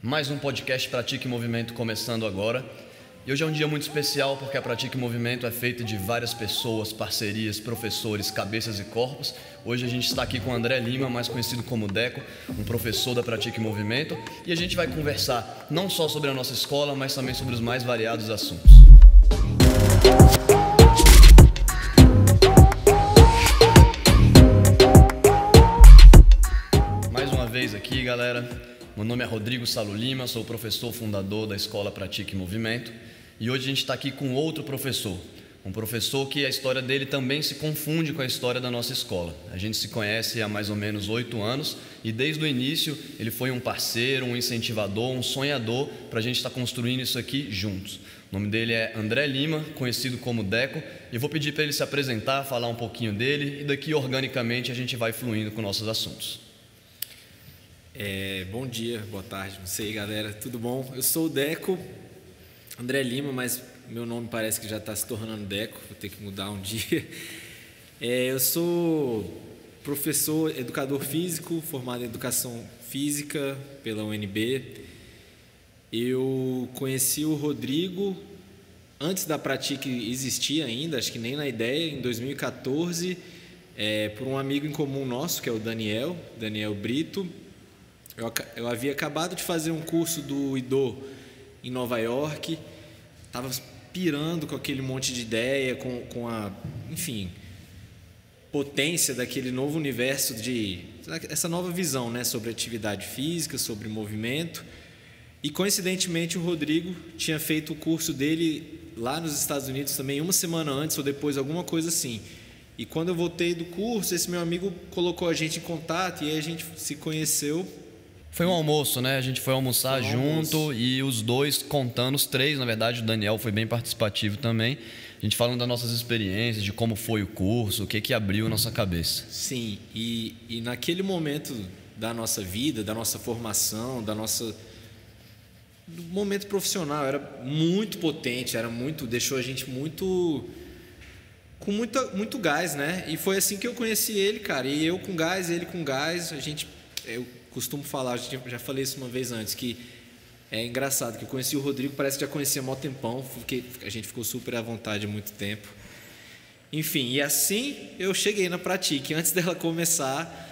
Mais um podcast Pratique Movimento começando agora. E hoje é um dia muito especial porque a Pratique Movimento é feita de várias pessoas, parcerias, professores, cabeças e corpos. Hoje a gente está aqui com o André Lima, mais conhecido como Deco, um professor da Pratique Movimento. E a gente vai conversar não só sobre a nossa escola, mas também sobre os mais variados assuntos. Mais uma vez aqui, galera. Meu nome é Rodrigo Salo Lima, sou o professor fundador da Escola Pratique Movimento e hoje a gente está aqui com outro professor, um professor que a história dele também se confunde com a história da nossa escola. A gente se conhece há mais ou menos 8 anos e desde o início ele foi um parceiro, um incentivador, um sonhador para a gente estar construindo isso aqui juntos. O nome dele é André Lima, conhecido como Deco, e eu vou pedir para ele se apresentar, falar um pouquinho dele e daqui organicamente a gente vai fluindo com nossos assuntos. Bom dia, boa tarde, não sei, galera, tudo bom? Eu sou o Deco, André Lima, mas meu nome parece que já está se tornando Deco, vou ter que mudar um dia. Eu sou professor, educador físico, formado em Educação Física pela UNB. Eu conheci o Rodrigo antes da Pratique existir ainda, acho que nem na ideia, em 2014, por um amigo em comum nosso, que é o Daniel Brito. Eu havia acabado de fazer um curso do IDO em Nova York, estava pirando com aquele monte de ideia, com a, enfim, potência daquele novo universo, essa nova visão, né, sobre atividade física, sobre movimento. E, coincidentemente, o Rodrigo tinha feito o curso dele lá nos Estados Unidos também, uma semana antes ou depois, alguma coisa assim. E quando eu voltei do curso, esse meu amigo colocou a gente em contato e aí a gente se conheceu. Foi um almoço, né? A gente foi almoçar junto e os dois contando, os três, na verdade, o Daniel foi bem participativo também. A gente falando das nossas experiências, de como foi o curso, o que abriu nossa cabeça. Sim, e naquele momento da nossa vida, da nossa formação, do momento profissional, era muito potente, deixou a gente com muito gás, né? E foi assim que eu conheci ele, cara. E eu com gás, ele com gás, eu costumo falar, já falei isso uma vez antes, que é engraçado que eu conheci o Rodrigo, parece que já conhecia há mó tempão, porque a gente ficou super à vontade há muito tempo. Enfim, e assim eu cheguei na Pratique, antes dela começar,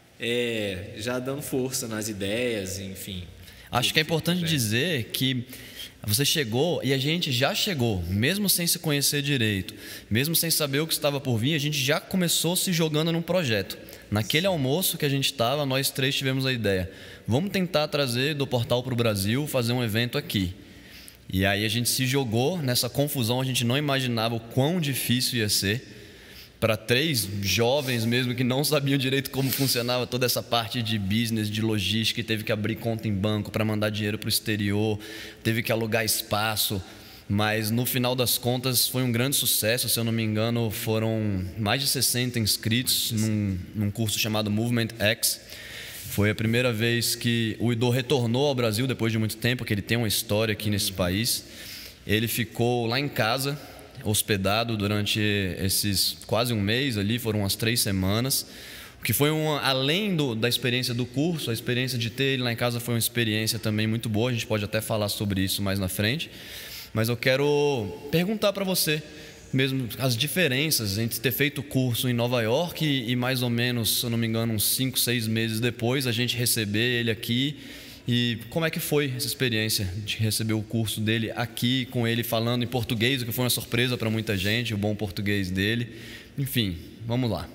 já dando força nas ideias, enfim. Acho que é importante dizer que você chegou e a gente já chegou, mesmo sem se conhecer direito, mesmo sem saber o que estava por vir, a gente já começou se jogando num projeto. Naquele almoço que a gente estava, nós três tivemos a ideia, vamos tentar trazer do Portal para o Brasil, fazer um evento aqui. E aí a gente se jogou nessa confusão, a gente não imaginava o quão difícil ia ser para 3 jovens mesmo que não sabiam direito como funcionava toda essa parte de business, de logística, e teve que abrir conta em banco para mandar dinheiro para o exterior, teve que alugar espaço. Mas no final das contas foi um grande sucesso, se eu não me engano foram mais de 60 inscritos num curso chamado Movement X. Foi a primeira vez que o IDO retornou ao Brasil depois de muito tempo, que ele tem uma história aqui nesse país. Ele ficou lá em casa, hospedado durante esses quase um mês ali, foram umas 3 semanas. O que foi além da experiência do curso, a experiência de ter ele lá em casa foi uma experiência também muito boa, a gente pode até falar sobre isso mais na frente. Mas eu quero perguntar para você mesmo as diferenças entre ter feito o curso em Nova York e mais ou menos, se eu não me engano, uns 5, 6 meses depois, a gente receber ele aqui. E como é que foi essa experiência de receber o curso dele aqui, com ele falando em português, o que foi uma surpresa para muita gente, o bom português dele. Enfim, vamos lá.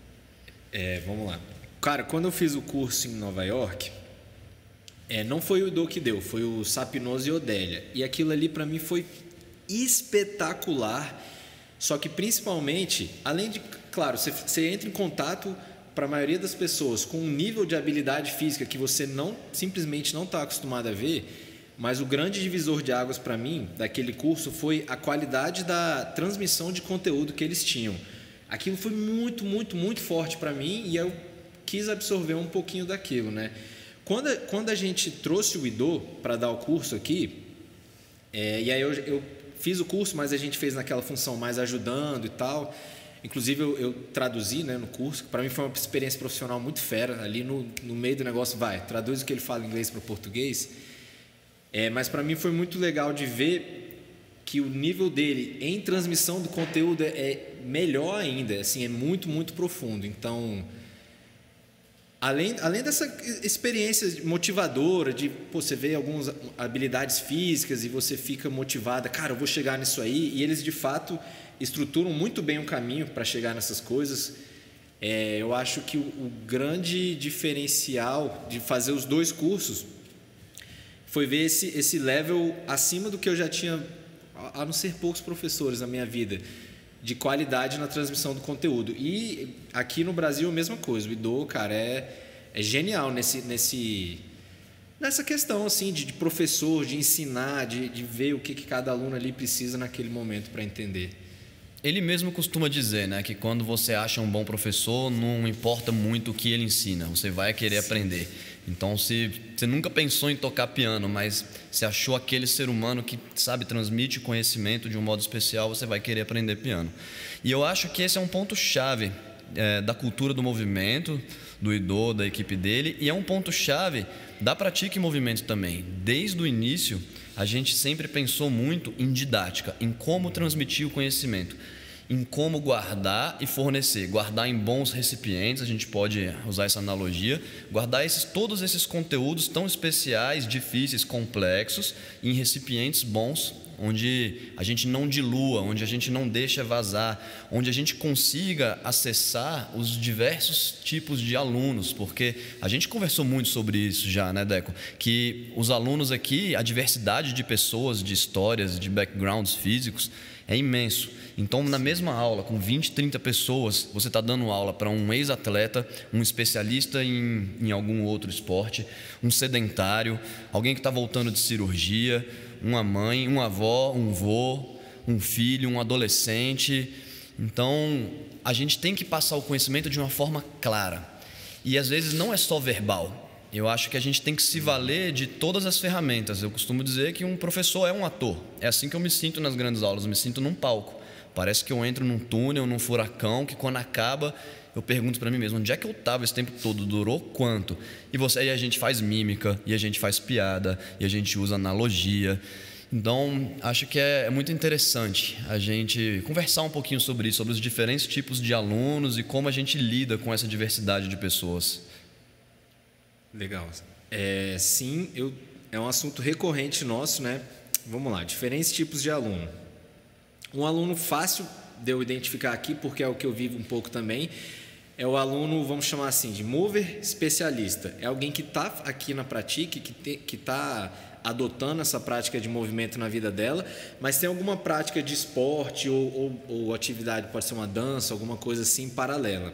Vamos lá. Cara, quando eu fiz o curso em Nova York, não foi o IDO que deu, foi o Sapinoso e Odélia. E aquilo ali para mim foi espetacular. Só que principalmente, além de, claro, você entra em contato para a maioria das pessoas com um nível de habilidade física que você simplesmente não está acostumado a ver, mas o grande divisor de águas para mim daquele curso foi a qualidade da transmissão de conteúdo que eles tinham. Aquilo foi muito, muito, muito forte para mim e eu quis absorver um pouquinho daquilo, né? Quando a gente trouxe o IDO para dar o curso aqui, e aí eu fiz o curso, mas a gente fez naquela função mais ajudando e tal. Inclusive eu traduzi, né, no curso, que para mim foi uma experiência profissional muito fera, ali no meio do negócio, traduz o que ele fala em inglês para o português. Mas para mim foi muito legal de ver que o nível dele em transmissão do conteúdo é melhor ainda, assim, é muito, muito profundo. Então, além dessa experiência motivadora de você ver algumas habilidades físicas e você fica motivada, cara, eu vou chegar nisso aí, e eles de fato estruturam muito bem o caminho para chegar nessas coisas. Eu acho que o grande diferencial de fazer os 2 cursos foi ver esse level acima do que eu já tinha, a não ser poucos professores na minha vida, de qualidade na transmissão do conteúdo. E aqui no Brasil a mesma coisa. O IDO, cara, é genial nessa questão assim, de professor, de ensinar, de ver o que cada aluno ali precisa naquele momento para entender. Ele mesmo costuma dizer, né, que quando você acha um bom professor, não importa muito o que ele ensina, você vai querer aprender. Então, se você nunca pensou em tocar piano, mas você achou aquele ser humano que, sabe, transmite conhecimento de um modo especial, você vai querer aprender piano. E eu acho que esse é um ponto-chave da cultura do movimento, do IDO, da equipe dele, e é um ponto-chave da Pratique Movimento também. Desde o início, a gente sempre pensou muito em didática, em como transmitir o conhecimento, em como guardar e fornecer. Guardar em bons recipientes, a gente pode usar essa analogia, guardar todos esses conteúdos tão especiais, difíceis, complexos, em recipientes bons, onde a gente não dilua, onde a gente não deixa vazar, onde a gente consiga acessar os diversos tipos de alunos, porque a gente conversou muito sobre isso já, né, Deco? Que os alunos aqui, a diversidade de pessoas, de histórias, de backgrounds físicos é imenso. Então, na mesma aula, com 20, 30 pessoas, você está dando aula para um ex-atleta, um especialista em algum outro esporte, um sedentário, alguém que está voltando de cirurgia, uma mãe, uma avó, um vô, um filho, um adolescente. Então, a gente tem que passar o conhecimento de uma forma clara. E, às vezes, não é só verbal. Eu acho que a gente tem que se valer de todas as ferramentas. Eu costumo dizer que um professor é um ator. É assim que eu me sinto nas grandes aulas, eu me sinto num palco. Parece que eu entro num túnel, num furacão, que quando acaba, eu pergunto para mim mesmo, onde é que eu estava esse tempo todo? Durou quanto? E a gente faz mímica, e a gente faz piada, e a gente usa analogia. Então, acho que é muito interessante a gente conversar um pouquinho sobre isso, sobre os diferentes tipos de alunos e como a gente lida com essa diversidade de pessoas. Legal. Sim, é um assunto recorrente nosso, né? Vamos lá, diferentes tipos de aluno. Um aluno fácil de eu identificar aqui, porque é o que eu vivo um pouco também, é o aluno, vamos chamar assim, de mover especialista. É alguém que está aqui na Pratique, que está adotando essa prática de movimento na vida dela, mas tem alguma prática de esporte ou atividade, pode ser uma dança, alguma coisa assim paralela.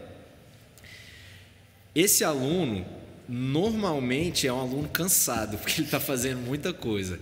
Esse aluno, normalmente, é um aluno cansado, porque ele está fazendo muita coisa.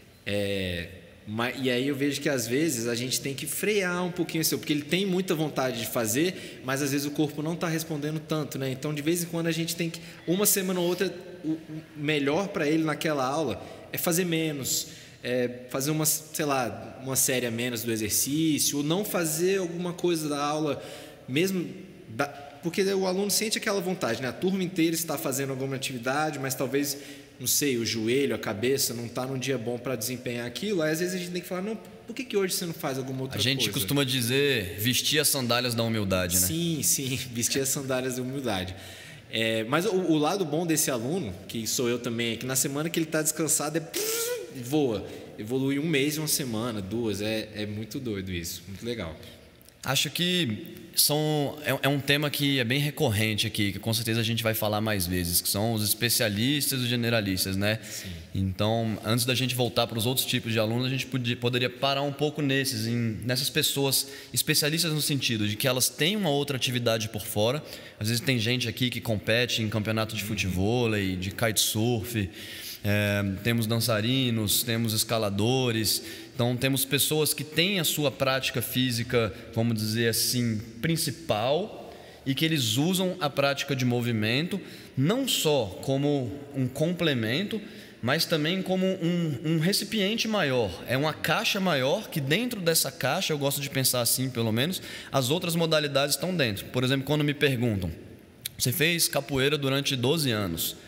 E aí eu vejo que às vezes a gente tem que frear um pouquinho isso, porque ele tem muita vontade de fazer, mas às vezes o corpo não está respondendo tanto, né? Então, de vez em quando a gente tem que, uma semana ou outra, o melhor para ele naquela aula é fazer menos, fazer uma série a menos do exercício, ou não fazer alguma coisa da aula mesmo, porque o aluno sente aquela vontade, né? A turma inteira está fazendo alguma atividade, mas talvez, não sei, o joelho, a cabeça não está num dia bom para desempenhar aquilo. Aí às vezes a gente tem que falar, não, por que hoje você não faz alguma outra coisa? A gente costuma dizer vestir as sandálias da humildade, né? Sim, vestir as sandálias da humildade. Mas o lado bom desse aluno, que sou eu também, é que na semana que ele está descansado, voa. Evolui um mês, uma semana, 2. É muito doido isso, muito legal. Acho que é um tema que é bem recorrente aqui, que com certeza a gente vai falar mais vezes, que são os especialistas e os generalistas, né? Sim. Então, antes da gente voltar para os outros tipos de alunos, a gente poderia parar um pouco nessas pessoas especialistas no sentido de que elas têm uma outra atividade por fora. Às vezes tem gente aqui que compete em campeonato de futevôlei, de kitesurf, temos dançarinos, temos escaladores. Então, temos pessoas que têm a sua prática física, vamos dizer assim, principal, e que eles usam a prática de movimento não só como um complemento, mas também como um recipiente maior. É uma caixa maior que dentro dessa caixa, eu gosto de pensar assim pelo menos, as outras modalidades estão dentro. Por exemplo, quando me perguntam, você fez capoeira durante 12 anos,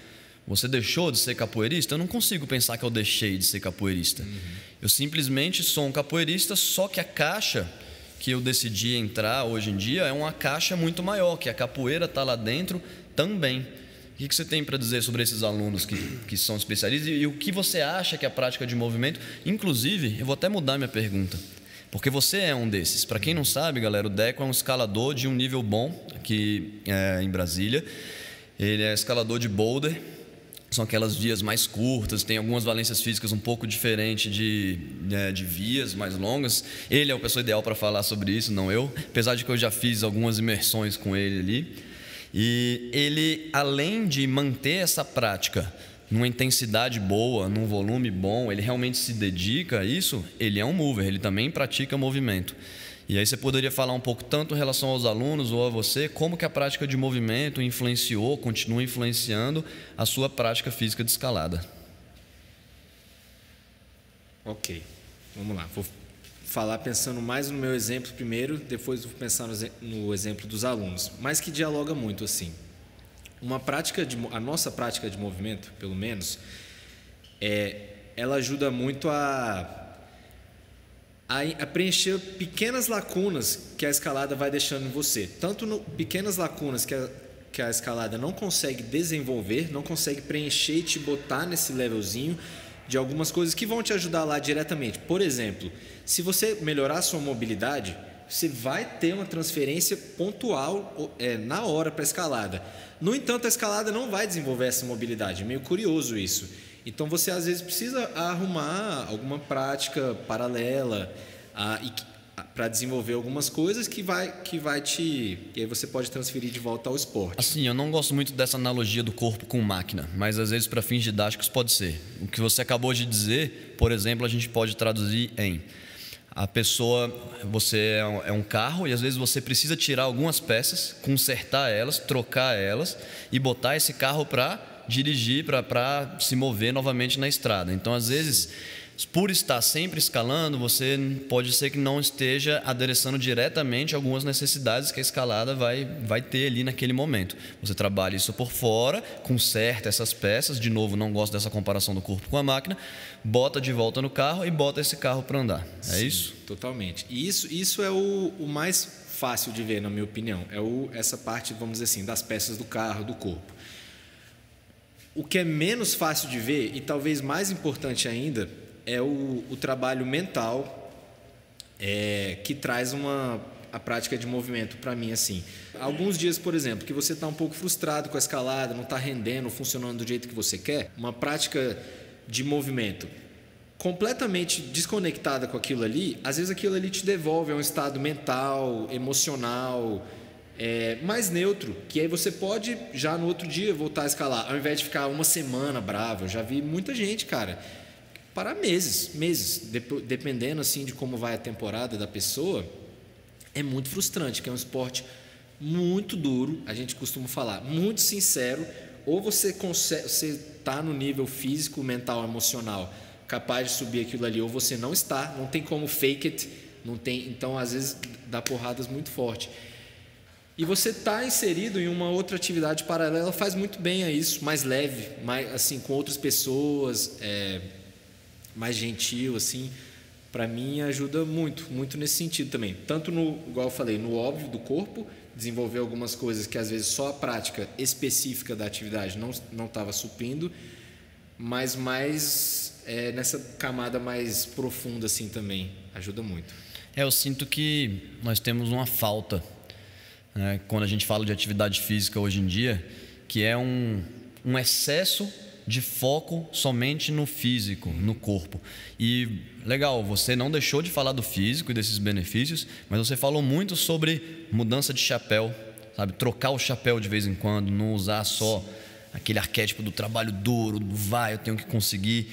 Você deixou de ser capoeirista? Eu não consigo pensar que eu deixei de ser capoeirista. Eu simplesmente sou um capoeirista, só que a caixa que eu decidi entrar hoje em dia é uma caixa muito maior, que a capoeira está lá dentro também. O que você tem para dizer sobre esses alunos que são especialistas e o que você acha que é a prática de movimento? Inclusive, eu vou até mudar minha pergunta, porque você é um desses. Para quem não sabe, galera, o Deco é um escalador de um nível bom aqui em Brasília. Ele é escalador de boulder, são aquelas vias mais curtas, tem algumas valências físicas um pouco diferentes de vias mais longas. Ele é a pessoa ideal para falar sobre isso, não eu, apesar de que eu já fiz algumas imersões com ele ali. E ele, além de manter essa prática numa intensidade boa, num volume bom, ele realmente se dedica a isso, ele é um mover, ele também pratica movimento. E aí você poderia falar um pouco tanto em relação aos alunos ou a você, como que a prática de movimento influenciou, continua influenciando a sua prática física de escalada. Ok, vamos lá. Vou falar pensando mais no meu exemplo primeiro, depois vou pensar no exemplo dos alunos, mas que dialoga muito assim. A nossa prática de movimento, pelo menos, ela ajuda muito a preencher pequenas lacunas que a escalada vai deixando em você. Tanto pequenas lacunas que a escalada não consegue desenvolver, não consegue preencher e te botar nesse levelzinho de algumas coisas que vão te ajudar lá diretamente. Por exemplo, se você melhorar a sua mobilidade, você vai ter uma transferência pontual na hora para a escalada. No entanto, a escalada não vai desenvolver essa mobilidade. É meio curioso isso. Então, você às vezes precisa arrumar alguma prática paralela para desenvolver algumas coisas que vai e aí você pode transferir de volta ao esporte. Assim, eu não gosto muito dessa analogia do corpo com máquina, mas às vezes para fins didáticos pode ser. O que você acabou de dizer, por exemplo, a gente pode traduzir em: a pessoa, você é um carro e às vezes você precisa tirar algumas peças, consertar elas, trocar elas e botar esse carro para dirigir, para se mover novamente na estrada. Então, às vezes, por estar sempre escalando, você pode ser que não esteja adereçando diretamente algumas necessidades que a escalada vai ter ali naquele momento. Você trabalha isso por fora, conserta essas peças, de novo, não gosto dessa comparação do corpo com a máquina, bota de volta no carro e bota esse carro para andar. É Sim, isso? Totalmente. E isso é o mais fácil de ver, na minha opinião. Essa parte, vamos dizer assim, das peças do carro, do corpo. O que é menos fácil de ver, e talvez mais importante ainda, é o trabalho mental que traz a prática de movimento para mim. Assim, alguns dias, por exemplo, que você está um pouco frustrado com a escalada, não está rendendo, funcionando do jeito que você quer, uma prática de movimento completamente desconectada com aquilo ali, às vezes aquilo ali te devolve a um estado mental, emocional, mais neutro, que aí você pode já no outro dia voltar a escalar, ao invés de ficar uma semana bravo. Eu já vi muita gente, cara, parar meses, dependendo assim de como vai a temporada da pessoa. É muito frustrante, que é um esporte muito duro, a gente costuma falar, muito sincero. Ou você está no nível físico, mental, emocional capaz de subir aquilo ali, ou você não está, não tem como fake it, não tem, então às vezes dá porradas muito forte. E você está inserido em uma outra atividade paralela, faz muito bem a isso, mais leve, mais assim, com outras pessoas, mais gentil, assim. Para mim ajuda muito, muito nesse sentido também. Tanto igual eu falei, no óbvio do corpo, desenvolver algumas coisas que às vezes só a prática específica da atividade não estava suprindo, mas mais nessa camada mais profunda assim também ajuda muito. Eu sinto que nós temos uma falta, né, quando a gente fala de atividade física hoje em dia, que é um excesso de foco somente no físico, no corpo. E legal, você não deixou de falar do físico e desses benefícios, mas você falou muito sobre mudança de chapéu, sabe? Trocar o chapéu de vez em quando, não usar só aquele arquétipo do trabalho duro, do eu tenho que conseguir.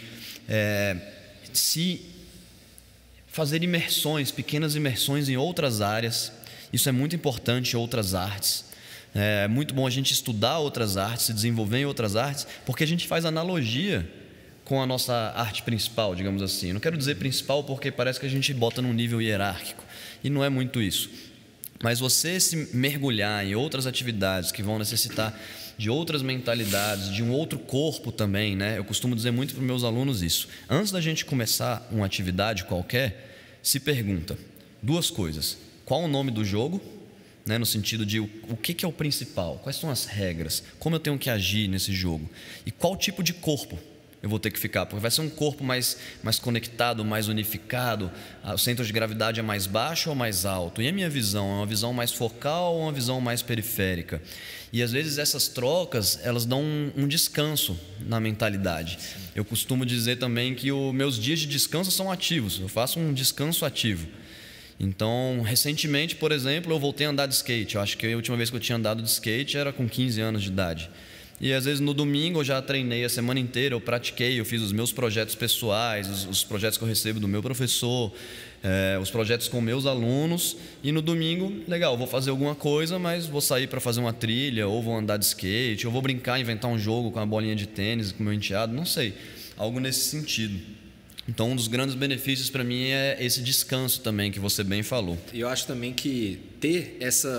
Se fazer imersões, pequenas imersões em outras áreas, isso é muito importante, outras artes. É muito bom a gente estudar outras artes, se desenvolver em outras artes, porque a gente faz analogia com a nossa arte principal, digamos assim. Eu não quero dizer principal porque parece que a gente bota num nível hierárquico, e não é muito isso. Mas você se mergulhar em outras atividades que vão necessitar de outras mentalidades, de um outro corpo também, né? Eu costumo dizer muito para os meus alunos isso. Antes da gente começar uma atividade qualquer, se pergunta 2 coisas. Qual o nome do jogo? Né? No sentido de o que é o principal? Quais são as regras? Como eu tenho que agir nesse jogo? E qual tipo de corpo eu vou ter que ficar? Porque vai ser um corpo mais conectado, mais unificado, o centro de gravidade é mais baixo ou mais alto? E a minha visão? É uma visão mais focal ou uma visão mais periférica? E às vezes essas trocas, elas dão um descanso na mentalidade. Eu costumo dizer também que os meus dias de descanso são ativos, eu faço um descanso ativo. Então, recentemente, por exemplo, eu voltei a andar de skate. Eu acho que a última vez que eu tinha andado de skate era com 15 anos de idade. E às vezes no domingo eu já treinei a semana inteira, eu pratiquei, eu fiz os meus projetos pessoais, os projetos que eu recebo do meu professor, os projetos com meus alunos. E no domingo, legal, vou fazer alguma coisa, mas vou sair para fazer uma trilha, ou vou andar de skate, ou vou brincar, inventar um jogo com a bolinha de tênis, com o meu enteado, não sei, algo nesse sentido. Então, um dos grandes benefícios para mim é esse descanso também, que você bem falou. E eu acho também que ter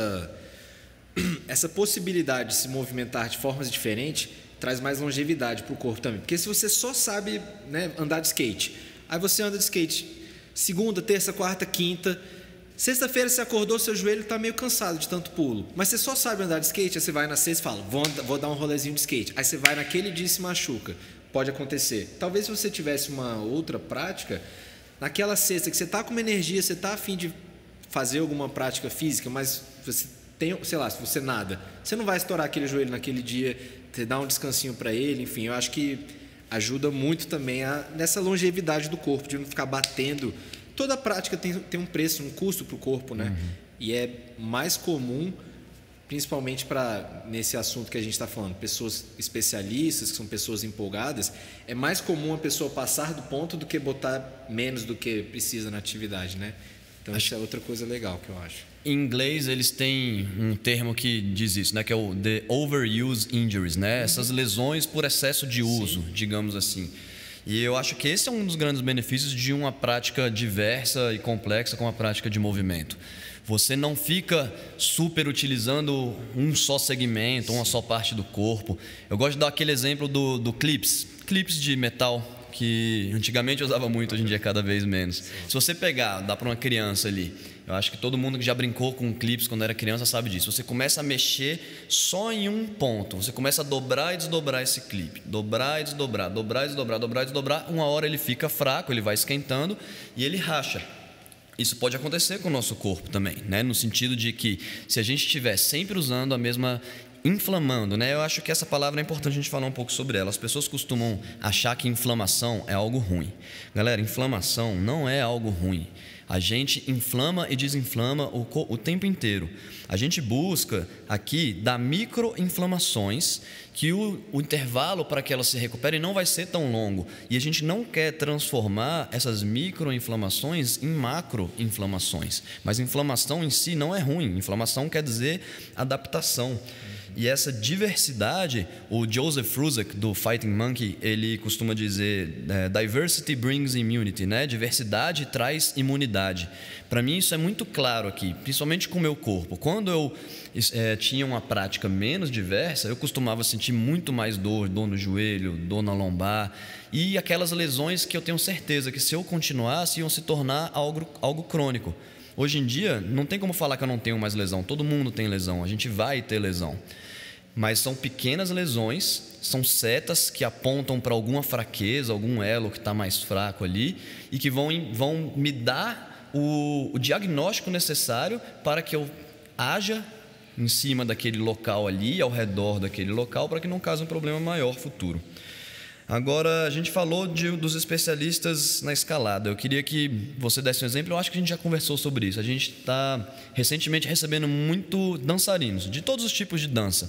essa possibilidade de se movimentar de formas diferentes traz mais longevidade para o corpo também. Porque se você só sabe, né, andar de skate, aí você anda de skate segunda, terça, quarta, quinta, sexta-feira você acordou, seu joelho está meio cansado de tanto pulo, mas você só sabe andar de skate, aí você vai na sexta e fala, vou dar um rolezinho de skate, aí você vai naquele dia e se machuca. Pode acontecer. Talvez se você tivesse uma outra prática, naquela sexta que você está com uma energia, você está a fim de fazer alguma prática física, mas você tem, sei lá, se você nada, você não vai estourar aquele joelho naquele dia, você dá um descansinho para ele, enfim, eu acho que ajuda muito também nessa longevidade do corpo, de não ficar batendo. Toda prática tem um preço, um custo para o corpo, né? E é mais comum, principalmente nesse assunto que a gente está falando, pessoas especialistas, que são pessoas empolgadas, é mais comum a pessoa passar do ponto do que botar menos do que precisa na atividade, né? Então, isso é outra coisa legal que eu acho. Em inglês, eles têm um termo que diz isso, né? Que é o the overuse injuries, né? Essas lesões por excesso de uso, sim, digamos assim. E eu acho que esse é um dos grandes benefícios de uma prática diversa e complexa como a prática de movimento. Você não fica super utilizando um só segmento, uma só parte do corpo. Eu gosto de dar aquele exemplo do clips de metal, que antigamente eu usava muito, hoje em dia cada vez menos. Se você pegar, dá para uma criança ali, eu acho que todo mundo que já brincou com clips quando era criança sabe disso. Você começa a mexer só em um ponto, você começa a dobrar e desdobrar esse clipe, dobrar e desdobrar, dobrar e desdobrar, dobrar e desdobrar. Uma hora ele fica fraco, ele vai esquentando e ele racha. Isso pode acontecer com o nosso corpo também, né? No sentido de que se a gente estiver sempre usando a mesma, inflamando, né? Eu acho que essa palavra é importante a gente falar um pouco sobre ela. As pessoas costumam achar que inflamação é algo ruim. Galera, inflamação não é algo ruim. A gente inflama e desinflama o tempo inteiro. A gente busca aqui dar microinflamações que o intervalo para que elas se recuperem não vai ser tão longo. E a gente não quer transformar essas microinflamações em macroinflamações. Mas inflamação em si não é ruim. Inflamação quer dizer adaptação. E essa diversidade, o Joseph Fruzek, do Fighting Monkey, ele costuma dizer, diversity brings immunity, né? Diversidade traz imunidade. Para mim isso é muito claro aqui, principalmente com o meu corpo. Quando eu tinha uma prática menos diversa, eu costumava sentir muito mais dor no joelho, dor na lombar, e aquelas lesões que eu tenho certeza que se eu continuasse iam se tornar algo crônico. Hoje em dia, não tem como falar que eu não tenho mais lesão. Todo mundo tem lesão, a gente vai ter lesão. Mas são pequenas lesões, são setas que apontam para alguma fraqueza, algum elo que está mais fraco ali e que vão me dar o diagnóstico necessário para que eu haja em cima daquele local ali, ao redor daquele local, para que não cause um problema maior futuro. Agora, a gente falou dos especialistas na escalada. Eu queria que você desse um exemplo. Eu acho que a gente já conversou sobre isso. A gente está recentemente recebendo muito dançarinos, de todos os tipos de dança.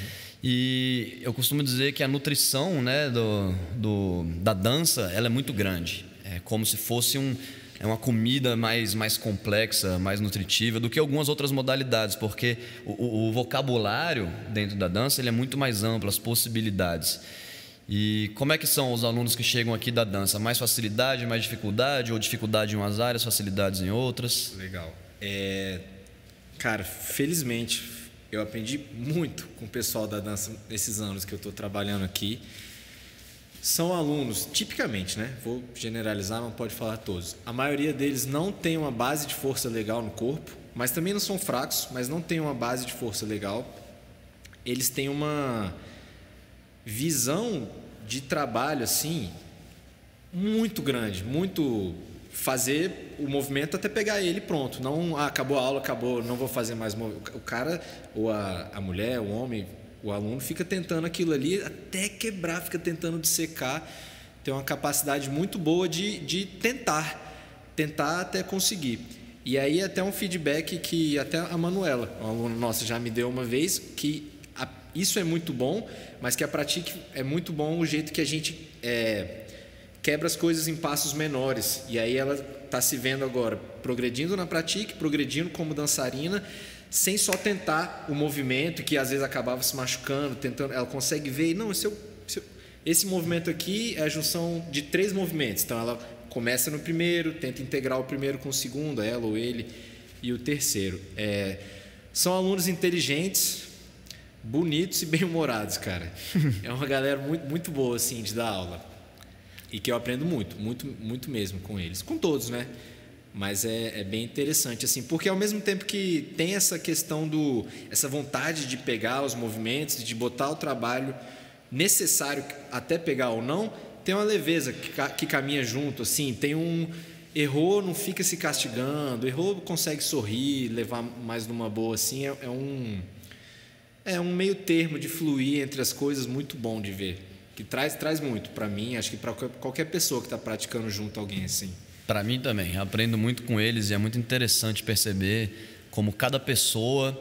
E eu costumo dizer que a nutrição, né, da dança, ela é muito grande. É como se fosse uma comida mais complexa, mais nutritiva do que algumas outras modalidades, porque o vocabulário dentro da dança ele é muito mais amplo, as possibilidades. E como é que são os alunos que chegam aqui da dança? Mais facilidade, mais dificuldade, ou dificuldade em umas áreas, facilidades em outras? Legal. Cara, felizmente eu aprendi muito com o pessoal da dança nesses anos que eu estou trabalhando aqui. São alunos, tipicamente, né? Vou generalizar, não pode falar todos. A maioria deles não tem uma base de força legal no corpo, mas também não são fracos, mas não tem uma base de força legal. Eles têm uma visão de trabalho assim muito grande, muito fazer o movimento até pegar ele pronto. Não, acabou a aula, acabou, não vou fazer mais movimento. O cara, ou a mulher, o homem, o aluno fica tentando aquilo ali até quebrar, fica tentando dissecar. Tem uma capacidade muito boa de tentar até conseguir. E aí até um feedback que até a Manuela, uma aluna nossa, já me deu uma vez, que isso é muito bom, mas que a Pratique é muito bom o jeito que a gente quebra as coisas em passos menores. E aí ela está se vendo agora progredindo na Pratique, progredindo como dançarina, sem só tentar o movimento, que às vezes acabava se machucando, tentando. Ela consegue ver, não, esse movimento aqui é a junção de 3 movimentos. Então ela começa no primeiro, tenta integrar o primeiro com o segundo, ela ou ele, e o terceiro. São alunos inteligentes, bonitos e bem-humorados, cara. É uma galera muito, muito boa, assim, de dar aula. E que eu aprendo muito, muito, muito mesmo com eles. Com todos, né? Mas é bem interessante, assim, porque ao mesmo tempo que tem essa questão essa vontade de pegar os movimentos, de botar o trabalho necessário até pegar ou não, tem uma leveza que caminha junto, assim, tem errou, não fica se castigando, errou, consegue sorrir, levar mais numa boa, assim, é um meio termo de fluir entre as coisas muito bom de ver, que traz muito para mim, acho que para qualquer pessoa que está praticando junto a alguém assim. Para mim também, aprendo muito com eles e é muito interessante perceber como cada pessoa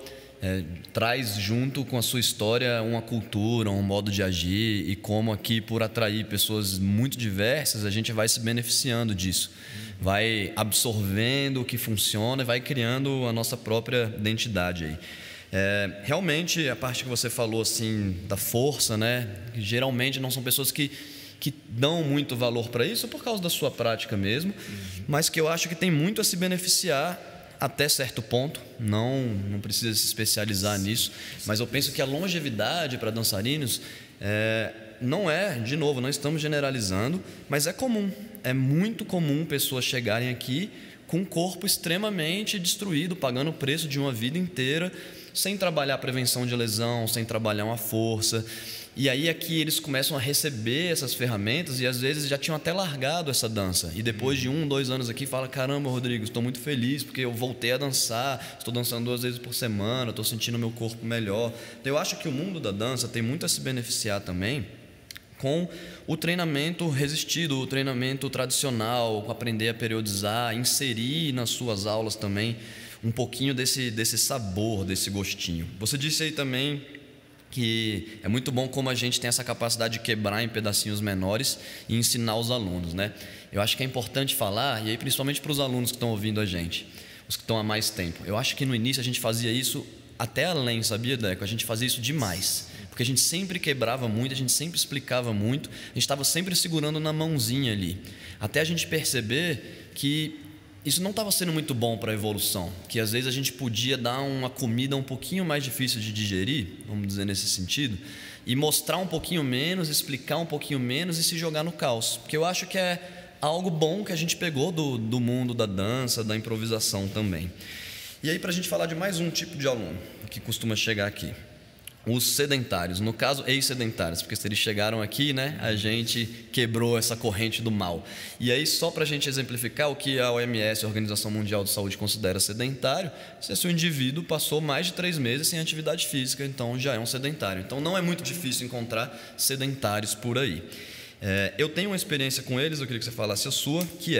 traz junto com a sua história uma cultura, um modo de agir, e como aqui, por atrair pessoas muito diversas, a gente vai se beneficiando disso, vai absorvendo o que funciona e vai criando a nossa própria identidade aí. Realmente a parte que você falou assim da força, né? Geralmente não são pessoas que dão muito valor para isso por causa da sua prática mesmo, mas que eu acho que tem muito a se beneficiar até certo ponto. Não precisa se especializar nisso, mas eu penso que a longevidade para dançarinos não é, de novo, não estamos generalizando, mas é comum, é muito comum pessoas chegarem aqui com um corpo extremamente destruído, pagando o preço de uma vida inteira, sem trabalhar a prevenção de lesão, sem trabalhar uma força. E aí aqui eles começam a receber essas ferramentas e às vezes já tinham até largado essa dança. E depois de 1, 2 anos aqui fala: caramba, Rodrigo, estou muito feliz porque eu voltei a dançar, estou dançando 2 vezes por semana, estou sentindo meu corpo melhor. Então eu acho que o mundo da dança tem muito a se beneficiar também com o treinamento resistido, o treinamento tradicional, com aprender a periodizar, inserir nas suas aulas também um pouquinho desse sabor, desse gostinho. Você disse aí também que é muito bom como a gente tem essa capacidade de quebrar em pedacinhos menores e ensinar os alunos, né? Eu acho que é importante falar, e aí principalmente para os alunos que estão ouvindo a gente, os que estão há mais tempo. Eu acho que no início a gente fazia isso até além, sabia, Deco? A gente fazia isso demais, porque a gente sempre quebrava muito, a gente sempre explicava muito, a gente estava sempre segurando na mãozinha ali, até a gente perceber que isso não estava sendo muito bom para a evolução, que às vezes a gente podia dar uma comida um pouquinho mais difícil de digerir, vamos dizer nesse sentido, e mostrar um pouquinho menos, explicar um pouquinho menos e se jogar no caos, porque eu acho que é algo bom que a gente pegou do mundo da dança, da improvisação também. E aí, para a gente falar de mais um tipo de aluno que costuma chegar aqui, os sedentários, no caso ex-sedentários, porque se eles chegaram aqui, né, a gente quebrou essa corrente do mal. E aí, só para a gente exemplificar o que a OMS, a Organização Mundial de Saúde, considera sedentário, se o indivíduo passou mais de 3 meses sem atividade física, então já é um sedentário. Então não é muito difícil encontrar sedentários por aí. Eu tenho uma experiência com eles, eu queria que você falasse a sua, que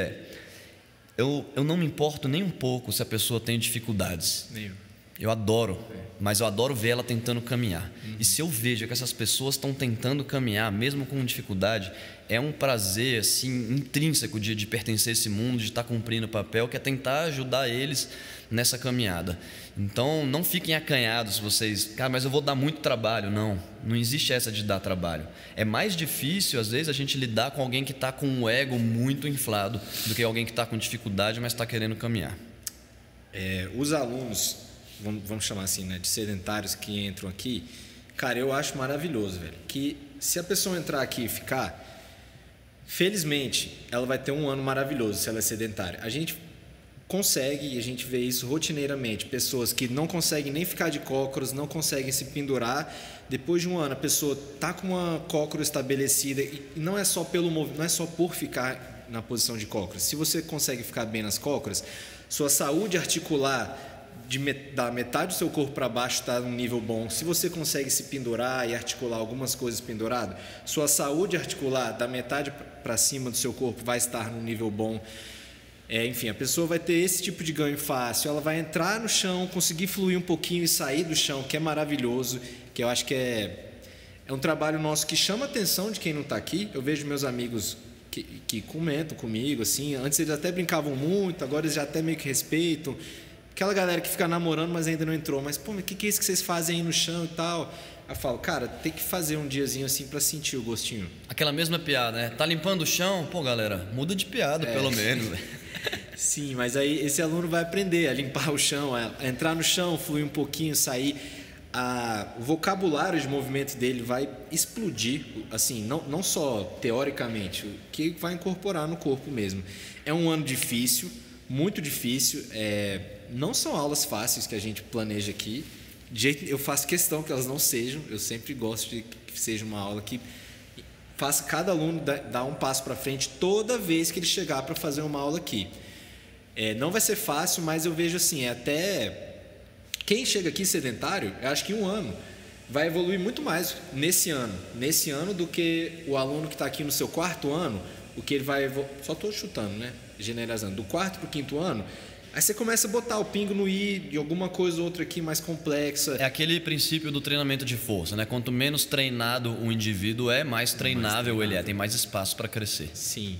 eu não me importo nem um pouco se a pessoa tem dificuldades. Eu adoro, mas eu adoro ver ela tentando caminhar. E se eu vejo que essas pessoas estão tentando caminhar, mesmo com dificuldade, é um prazer assim, intrínseco de pertencer a esse mundo, de estar cumprindo o papel, que é tentar ajudar eles nessa caminhada. Então, não fiquem acanhados vocês, cara, mas eu vou dar muito trabalho. Não existe essa de dar trabalho. É mais difícil, às vezes, a gente lidar com alguém que está com o ego muito inflado do que alguém que está com dificuldade, mas está querendo caminhar. Os alunos vamos chamar assim, né, de sedentários que entram aqui, cara, eu acho maravilhoso, velho, que se a pessoa entrar aqui e ficar, felizmente, ela vai ter um ano maravilhoso se ela é sedentária. A gente consegue, e a gente vê isso rotineiramente, pessoas que não conseguem nem ficar de cócoras, não conseguem se pendurar, depois de um ano a pessoa tá com uma cócora estabelecida, e não é só não é só por ficar na posição de cócoras. Se você consegue ficar bem nas cócoras, sua saúde articular da metade do seu corpo para baixo está num nível bom. Se você consegue se pendurar e articular algumas coisas pendurado, sua saúde articular da metade para cima do seu corpo vai estar num nível bom. Enfim, a pessoa vai ter esse tipo de ganho fácil. Ela vai entrar no chão, conseguir fluir um pouquinho e sair do chão, que é maravilhoso, que eu acho que é um trabalho nosso que chama a atenção de quem não está aqui. Eu vejo meus amigos que comentam comigo, assim, antes eles até brincavam muito, agora eles já até meio que respeitam. Aquela galera que fica namorando, mas ainda não entrou. Mas, pô, o que é isso que vocês fazem aí no chão e tal? Eu falo, cara, tem que fazer um diazinho assim para sentir o gostinho. Aquela mesma piada, né? Tá limpando o chão? Pô, galera, muda de piada, pelo menos. Sim, mas aí esse aluno vai aprender a limpar o chão, a entrar no chão, fluir um pouquinho, sair. O vocabulário de movimento dele vai explodir, assim, não só teoricamente, o que vai incorporar no corpo mesmo. É um ano difícil, muito difícil. Não são aulas fáceis que a gente planeja aqui. Eu faço questão que elas não sejam. Eu sempre gosto de que seja uma aula que faça cada aluno dar um passo para frente toda vez que ele chegar para fazer uma aula aqui. Não vai ser fácil, mas eu vejo assim, até quem chega aqui sedentário, eu acho que em um ano vai evoluir muito mais nesse ano do que o aluno que está aqui no seu quarto ano, o que ele vai só estou chutando, né? Generalizando, do quarto para o quinto ano. Aí você começa a botar o pingo no i de alguma coisa ou outra aqui mais complexa. É aquele princípio do treinamento de força, né? Quanto menos treinado o indivíduo mais treinável ele é, tem mais espaço para crescer. Sim.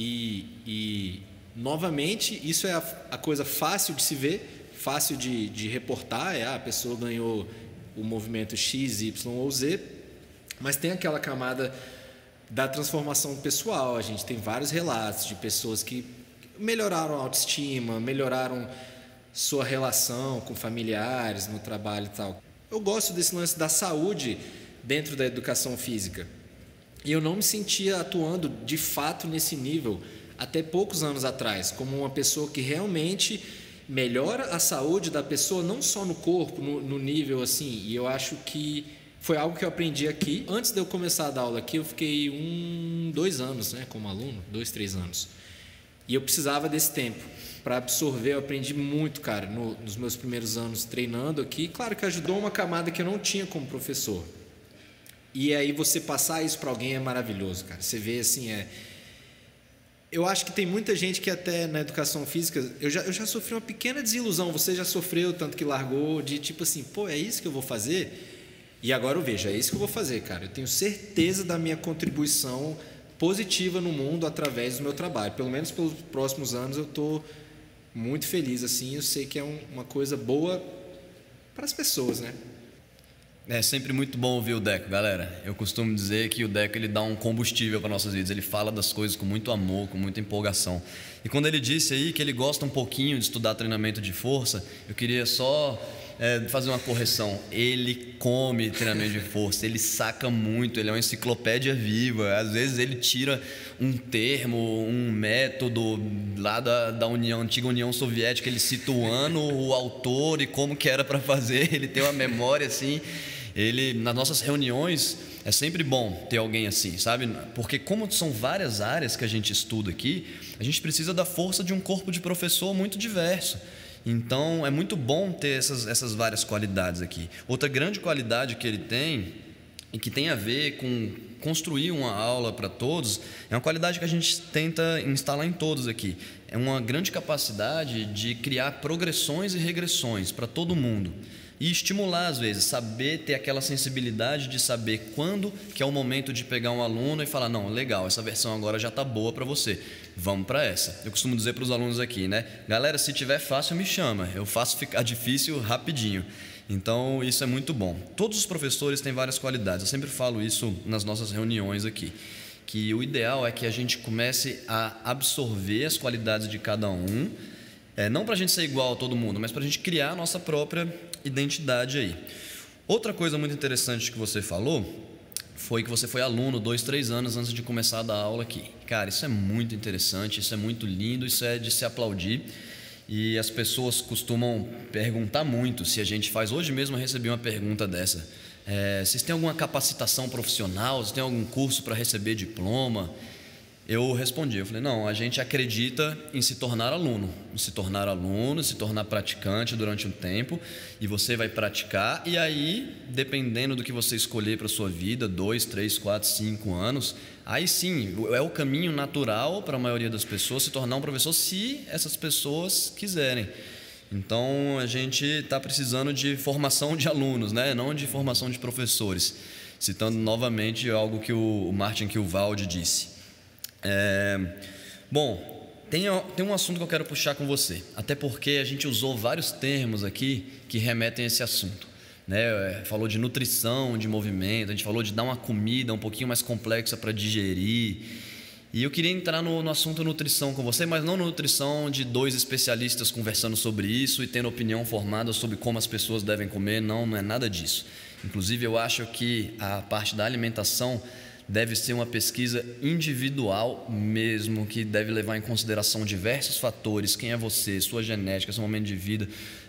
E novamente, isso é a coisa fácil de se ver, fácil de reportar. A pessoa ganhou o movimento X, Y ou Z, mas tem aquela camada da transformação pessoal. A gente tem vários relatos de pessoas que melhoraram a autoestima, melhoraram sua relação com familiares, no trabalho e tal. Eu gosto desse lance da saúde dentro da educação física. E eu não me sentia atuando de fato nesse nível até poucos anos atrás, como uma pessoa que realmente melhora a saúde da pessoa, não só no corpo, no nível assim. E eu acho que foi algo que eu aprendi aqui. Antes de eu começar a dar aula aqui, eu fiquei 2 anos, né, como aluno, 2, 3 anos. E eu precisava desse tempo para absorver. Eu aprendi muito, cara, nos meus primeiros anos treinando aqui. Claro que ajudou uma camada que eu não tinha como professor. E aí você passar isso para alguém é maravilhoso, cara. Você vê assim, eu acho que tem muita gente que até na educação física... Eu já sofri uma pequena desilusão. Você já sofreu, tanto que largou, de tipo assim, pô, é isso que eu vou fazer? E agora eu vejo, é isso que eu vou fazer, cara. Eu tenho certeza da minha contribuição positiva no mundo através do meu trabalho. Pelo menos pelos próximos anos eu estou muito feliz, assim. Eu sei que é uma coisa boa para as pessoas, né? É sempre muito bom ouvir o Deco, galera. Eu costumo dizer que o Deco ele dá um combustível para nossas vidas. Ele fala das coisas com muito amor, com muita empolgação. E quando ele disse aí que ele gosta um pouquinho de estudar treinamento de força, eu queria só fazer uma correção. Ele come treinamento de força, ele saca muito, ele é uma enciclopédia viva. Às vezes ele tira um termo, um método lá da antiga União Soviética, ele cita o ano, o autor e como que era para fazer. Ele tem uma memória assim. Nas nossas reuniões é sempre bom ter alguém assim, sabe? Porque como são várias áreas que a gente estuda aqui, a gente precisa da força de um corpo de professor muito diverso. Então é muito bom ter essas várias qualidades aqui. Outra grande qualidade que ele tem e que tem a ver com construir uma aula para todos é uma qualidade que a gente tenta instalar em todos aqui. É uma grande capacidade de criar progressões e regressões para todo mundo. E estimular, às vezes, saber ter aquela sensibilidade de saber quando que é o momento de pegar um aluno e falar, não, legal, essa versão agora já está boa para você, vamos para essa. Eu costumo dizer para os alunos aqui, né? Galera, se tiver fácil, me chama, eu faço ficar difícil rapidinho. Então, isso é muito bom. Todos os professores têm várias qualidades, eu sempre falo isso nas nossas reuniões aqui, que o ideal é que a gente comece a absorver as qualidades de cada um, não para a gente ser igual a todo mundo, mas para a gente criar a nossa própria identidade aí. Outra coisa muito interessante que você falou foi que você foi aluno 2, 3 anos antes de começar a dar aula aqui. Cara, isso é muito interessante, isso é muito lindo, isso é de se aplaudir. E as pessoas costumam perguntar muito se a gente faz. Hoje mesmo eu recebi uma pergunta dessa. Vocês têm alguma capacitação profissional? Vocês têm algum curso para receber diploma? Eu respondi, eu falei, não, a gente acredita em se tornar aluno, se tornar praticante durante um tempo, e você vai praticar, e aí, dependendo do que você escolher para a sua vida, 2, 3, 4, 5 anos, aí sim, é o caminho natural para a maioria das pessoas se tornar um professor, se essas pessoas quiserem. Então, a gente está precisando de formação de alunos, né? Não de formação de professores, citando novamente algo que o Martin Kilwald disse. Bom, tem um assunto que eu quero puxar com você, até porque a gente usou vários termos aqui que remetem a esse assunto, né? Falou de nutrição, de movimento, a gente falou de dar uma comida um pouquinho mais complexa para digerir, e eu queria entrar no assunto nutrição com você, mas não nutrição de 2 especialistas conversando sobre isso e tendo opinião formada sobre como as pessoas devem comer, não é nada disso. Inclusive eu acho que a parte da alimentação deve ser uma pesquisa individual mesmo, que deve levar em consideração diversos fatores, quem é você, sua genética, seu momento de vida,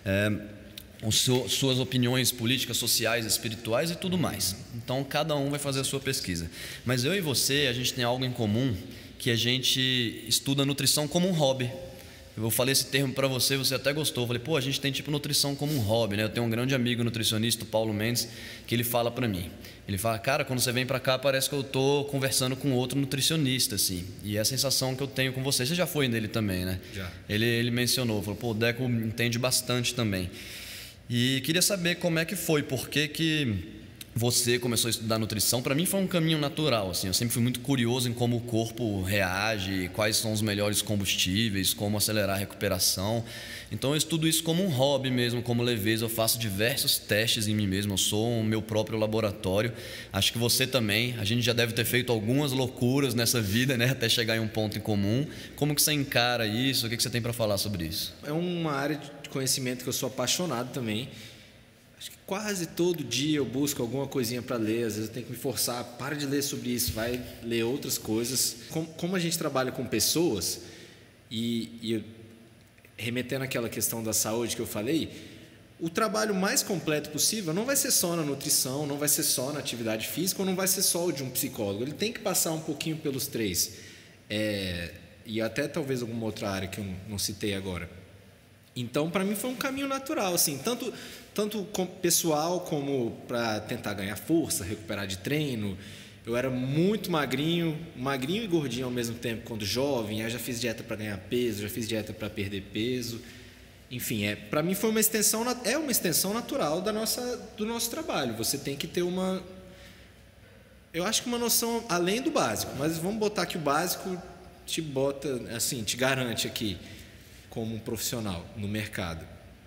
suas opiniões políticas, sociais, espirituais e tudo mais. Então, cada um vai fazer a sua pesquisa. Mas eu e você, a gente tem algo em comum, que a gente estuda nutrição como um hobby. Eu falei esse termo para você, você até gostou. Eu falei, a gente tem tipo nutrição como um hobby, né? Eu tenho um grande amigo nutricionista, o Paulo Mendes, que ele fala para mim. Ele fala, cara, quando você vem para cá, parece que eu estou conversando com outro nutricionista, assim. E é a sensação que eu tenho com você. Você já foi nele também, né? Já. Ele mencionou, falou, o Deco entende bastante também. E queria saber como é que foi, por que você começou a estudar nutrição. Para mim foi um caminho natural, assim. Eu sempre fui muito curioso em como o corpo reage, quais são os melhores combustíveis, como acelerar a recuperação. Então eu estudo isso como um hobby mesmo, como leveza. Eu faço diversos testes em mim mesmo, eu sou o meu próprio laboratório. Acho que você também. A gente já deve ter feito algumas loucuras nessa vida, né? Até chegar em um ponto em comum. Como que você encara isso? O que você tem para falar sobre isso? É uma área de conhecimento que eu sou apaixonado também. Acho que quase todo dia eu busco alguma coisinha para ler. Às vezes eu tenho que me forçar, para de ler sobre isso, vai ler outras coisas. Como a gente trabalha com pessoas, e remetendo àquela questão da saúde que eu falei, o trabalho mais completo possível não vai ser só na nutrição, não vai ser só na atividade física, ou não vai ser só o de um psicólogo. Ele tem que passar um pouquinho pelos 3. E até talvez alguma outra área que eu não citei agora. Então, para mim foi um caminho natural, assim, tanto pessoal como para tentar ganhar força, recuperar de treino. Eu era muito magrinho e gordinho ao mesmo tempo quando jovem. Aí já fiz dieta para ganhar peso, já fiz dieta para perder peso. Enfim, para mim foi uma extensão natural do nosso trabalho. Você tem que ter eu acho que uma noção além do básico, mas vamos botar que o básico te garante aqui como um profissional no mercado.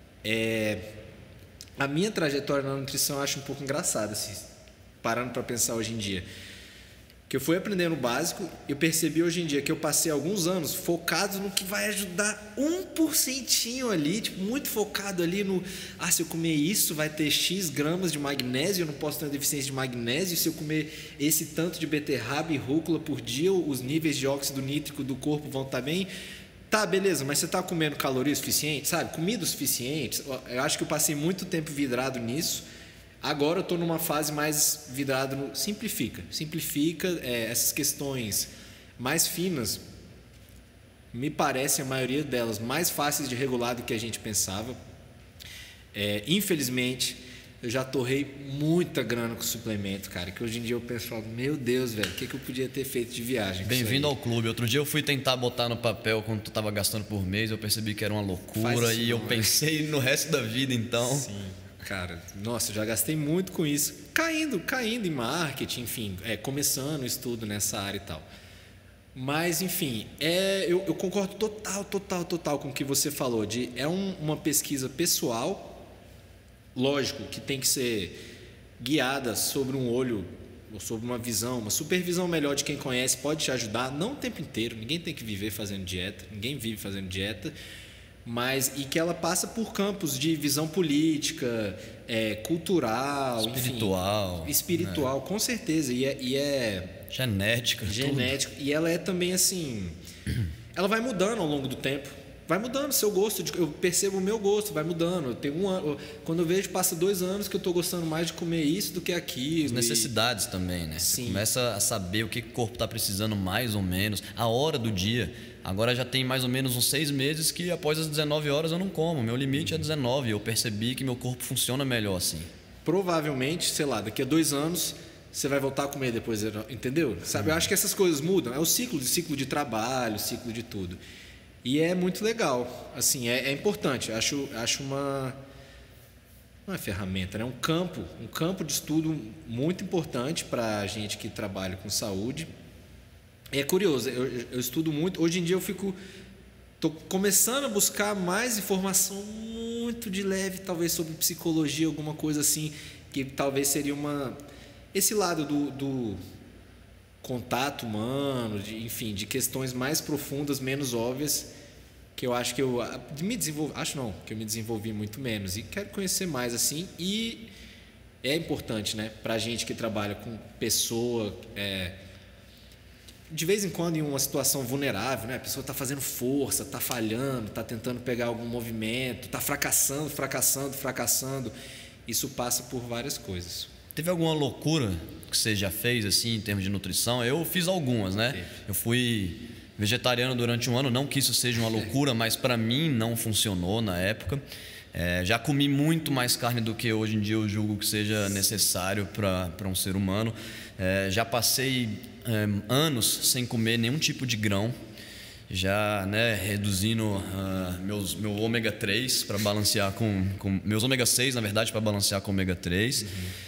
A minha trajetória na nutrição eu acho um pouco engraçada, assim, parando para pensar hoje em dia. Que eu fui aprendendo o básico, eu percebi hoje em dia que eu passei alguns anos focado no que vai ajudar 1% ali, tipo, muito focado ali no, se eu comer isso vai ter X gramas de magnésio, eu não posso ter uma deficiência de magnésio, se eu comer esse tanto de beterraba e rúcula por dia, os níveis de óxido nítrico do corpo vão estar bem. Tá, beleza, mas você está comendo calorias suficientes, sabe? Comida suficiente. Eu acho que eu passei muito tempo vidrado nisso. Agora eu estou numa fase mais vidrado no simplifica. Essas questões mais finas, me parece a maioria delas mais fáceis de regular do que a gente pensava. Infelizmente, eu já torrei muita grana com suplemento, cara, que hoje em dia eu penso, meu Deus, velho, o que eu podia ter feito de viagem? Bem-vindo ao clube. Outro dia eu fui tentar botar no papel quanto tu estava gastando por mês, eu percebi que era uma loucura e eu pensei no resto da vida, então... Sim, cara, nossa, eu já gastei muito com isso, caindo em marketing, enfim, começando o estudo nessa área e tal. Mas, enfim, eu concordo total com o que você falou, uma pesquisa pessoal. Lógico que tem que ser guiada sobre um olho, ou sobre uma visão, uma supervisão melhor de quem conhece, pode te ajudar, não o tempo inteiro, ninguém tem que viver fazendo dieta, ninguém vive fazendo dieta, e que ela passa por campos de visão política, cultural, espiritual, enfim, espiritual, com certeza, e é genética, tudo. E ela é também assim, ela vai mudando ao longo do tempo. Vai mudando o seu gosto, eu percebo o meu gosto, vai mudando. Eu tenho quando eu vejo, passa 2 anos que eu estou gostando mais de comer isso do que aquilo. As necessidades também, né? Sim. Você começa a saber o que o corpo está precisando mais ou menos, a hora do dia. Agora já tem mais ou menos uns 6 meses que após as 19 horas eu não como. Meu limite é 19. Eu percebi que meu corpo funciona melhor assim. Provavelmente, sei lá, daqui a 2 anos você vai voltar a comer depois, entendeu? Sabe? Eu acho que essas coisas mudam. É o ciclo de trabalho, o ciclo de tudo. E é muito legal, assim, é importante. Acho não é ferramenta, né? Um campo de estudo muito importante para a gente que trabalha com saúde. É curioso, eu estudo muito. Hoje em dia estou começando a buscar mais informação muito de leve, talvez sobre psicologia, alguma coisa assim, que talvez seria esse lado do contato humano, enfim, de questões mais profundas, menos óbvias, que eu acho que eu me desenvolvi muito menos e quero conhecer mais assim. E é importante, né, para a gente que trabalha com pessoa, de vez em quando em uma situação vulnerável, né, a pessoa está fazendo força, está falhando, está tentando pegar algum movimento, está fracassando, isso passa por várias coisas. Teve alguma loucura que você já fez assim em termos de nutrição? Eu fiz algumas, né? Teve. Eu fui vegetariano durante um ano, não que isso seja uma loucura, mas para mim não funcionou na época. Já comi muito mais carne do que hoje em dia eu julgo que seja necessário para um ser humano. Já passei anos sem comer nenhum tipo de grão, já, né, reduzindo meu ômega 3 para balancear com meus ômega 6, na verdade, para balancear com ômega 3.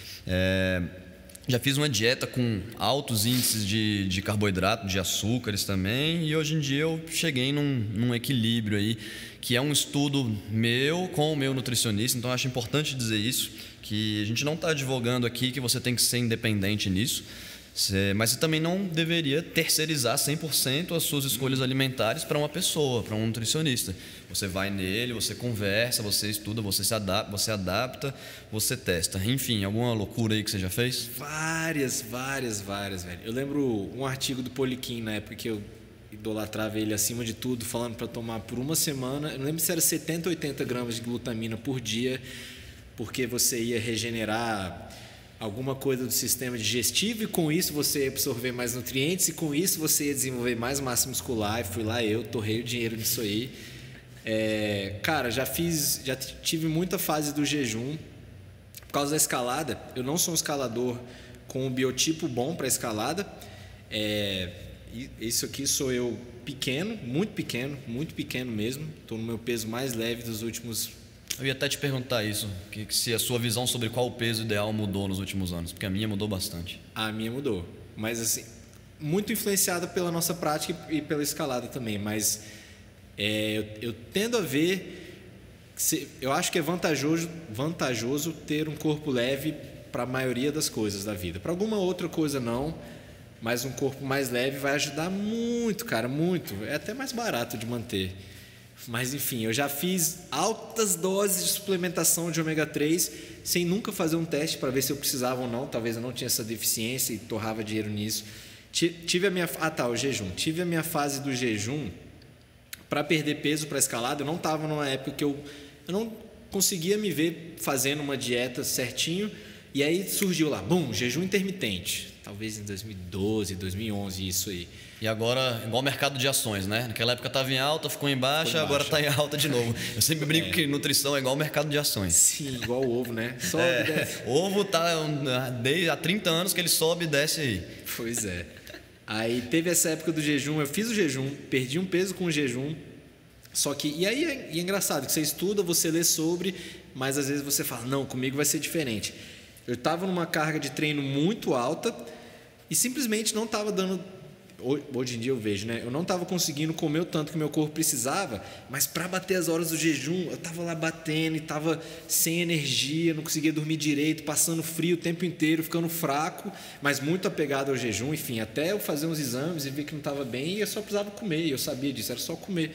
Já fiz uma dieta com altos índices de carboidrato, de açúcares também, e hoje em dia eu cheguei num equilíbrio aí, que é um estudo meu com o meu nutricionista. Então eu acho importante dizer isso, que a gente não está advogando aqui que você tem que ser independente nisso, mas você também não deveria terceirizar 100% as suas escolhas alimentares para uma pessoa, para um nutricionista. Você vai nele, você conversa, você estuda, você se adapta, você testa. Enfim, alguma loucura aí que você já fez? Várias, velho. Eu lembro um artigo do Poliquim na época que eu idolatrava ele acima de tudo, falando para tomar por uma semana. Eu não lembro se era 70 ou 80 gramas de glutamina por dia, porque você ia regenerar alguma coisa do sistema digestivo e com isso você ia absorver mais nutrientes e com isso você ia desenvolver mais massa muscular. E fui lá, torrei o dinheiro nisso aí. Cara, já tive muita fase do jejum por causa da escalada. Eu não sou um escalador com um biotipo bom para escalada. Isso aqui sou eu pequeno, muito pequeno mesmo. Estou no meu peso mais leve dos últimos. Eu ia até te perguntar isso, que se a sua visão sobre qual o peso ideal mudou nos últimos anos, porque a minha mudou bastante. A minha mudou, mas assim, muito influenciada pela nossa prática e pela escalada também, mas eu tendo a ver, eu acho que é vantajoso ter um corpo leve para a maioria das coisas da vida. Para alguma outra coisa não, mas um corpo mais leve vai ajudar muito, cara, muito. É até mais barato de manter. Mas enfim, eu já fiz altas doses de suplementação de ômega 3 sem nunca fazer um teste para ver se eu precisava ou não. Talvez eu não tinha essa deficiência e torrava dinheiro nisso. Tive a minha o jejum. Tive a minha fase do jejum para perder peso para escalada. Eu não estava numa época que eu não conseguia me ver fazendo uma dieta certinho. E aí surgiu lá, jejum intermitente. Talvez em 2012, 2011, isso aí. E agora, igual o mercado de ações, né? Naquela época estava em alta, ficou em baixa, agora está em alta de novo. Eu sempre brinco que nutrição é igual o mercado de ações. Sim, igual o ovo, né? Sobe e desce. Ovo tá há 30 anos que ele sobe e desce aí. Pois é. Aí teve essa época do jejum, eu fiz o jejum, perdi um peso com o jejum. Só que, e aí é engraçado que você estuda, você lê sobre, mas às vezes você fala, não, comigo vai ser diferente. Eu estava numa carga de treino muito alta e simplesmente não estava dando. Hoje em dia eu vejo, né? Eu não estava conseguindo comer o tanto que meu corpo precisava, mas para bater as horas do jejum, eu estava lá batendo e estava sem energia, não conseguia dormir direito, passando frio o tempo inteiro, ficando fraco, mas muito apegado ao jejum. Enfim, até eu fazer uns exames e ver que não estava bem, e eu só precisava comer, e eu sabia disso, era só comer.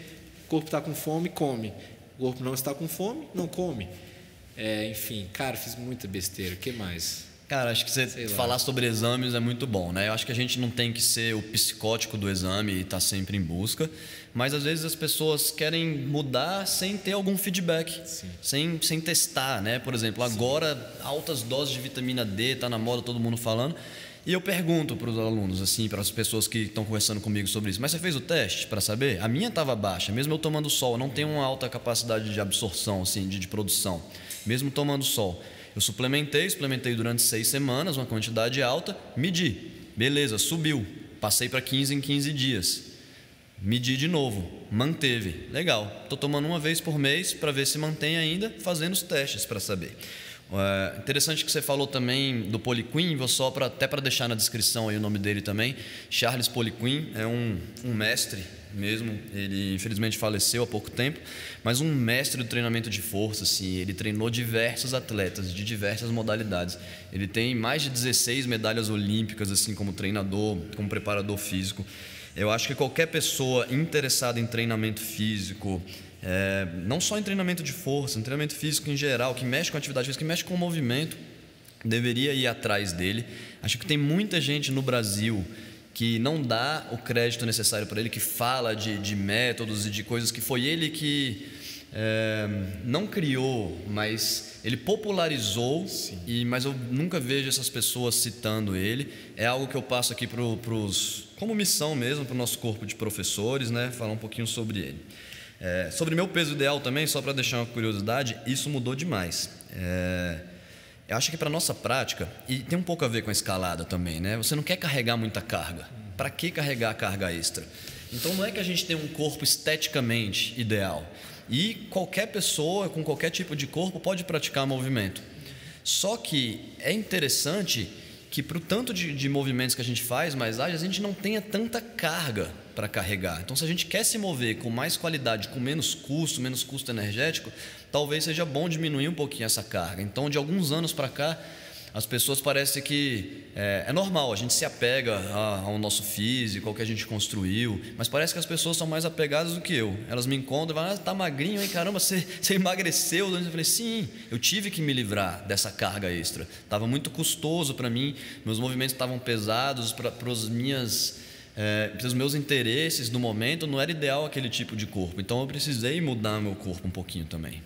corpo está com fome, come. O corpo não está com fome, não come. Enfim, cara, fiz muita besteira. O que mais? Cara, acho que você falar sobre exames é muito bom, né? Eu acho que a gente não tem que ser o psicótico do exame e estar sempre em busca, mas às vezes as pessoas querem mudar sem ter algum feedback, sem testar, né? Por exemplo, agora altas doses de vitamina D, tá na moda, todo mundo falando, e eu pergunto para os alunos, assim, para as pessoas que estão conversando comigo sobre isso, mas você fez o teste para saber? A minha estava baixa, mesmo eu tomando sol, eu não tenho uma alta capacidade de absorção, assim, de produção, mesmo tomando sol. Eu suplementei durante 6 semanas, uma quantidade alta, medi, beleza, subiu, passei para 15 em 15 dias, medi de novo, manteve, legal, estou tomando uma vez por mês para ver se mantém ainda, fazendo os testes para saber. Interessante que você falou também do Poliquin, até para deixar na descrição aí o nome dele também. Charles Poliquin é um mestre mesmo, ele infelizmente faleceu há pouco tempo, mas um mestre do treinamento de força, assim, ele treinou diversos atletas de diversas modalidades. Ele tem mais de 16 medalhas olímpicas, assim, como treinador, como preparador físico. Eu acho que qualquer pessoa interessada em treinamento físico, não só em treinamento de força, em treinamento físico em geral, que mexe com atividade física, que mexe com o movimento, deveria ir atrás dele. Acho que tem muita gente no Brasil que não dá o crédito necessário para ele, que fala de métodos e de coisas que foi ele que não criou, mas ele popularizou, mas eu nunca vejo essas pessoas citando ele. É algo que eu passo aqui como missão mesmo, para o nosso corpo de professores, né? Falar um pouquinho sobre ele. Sobre meu peso ideal também, só para deixar uma curiosidade, isso mudou demais. Eu acho que para a nossa prática, e tem um pouco a ver com a escalada também, né? Você não quer carregar muita carga. Para que carregar carga extra? Então não é que a gente tem um corpo esteticamente ideal. E qualquer pessoa com qualquer tipo de corpo pode praticar movimento. Só que é interessante que para o tanto de movimentos que a gente faz mais ágeis, a gente não tenha tanta carga para carregar. Então, se a gente quer se mover com mais qualidade, com menos custo energético, talvez seja bom diminuir um pouquinho essa carga. Então, de alguns anos para cá, as pessoas parecem que é normal, a gente se apega ao nosso físico, ao que a gente construiu, mas parece que as pessoas são mais apegadas do que eu. Elas me encontram e falam: tá magrinho, hein? Caramba, você emagreceu. Eu falei: sim, eu tive que me livrar dessa carga extra. Estava muito custoso para mim, meus movimentos estavam pesados para os meus interesses no momento, não era ideal aquele tipo de corpo. Então eu precisei mudar meu corpo um pouquinho também.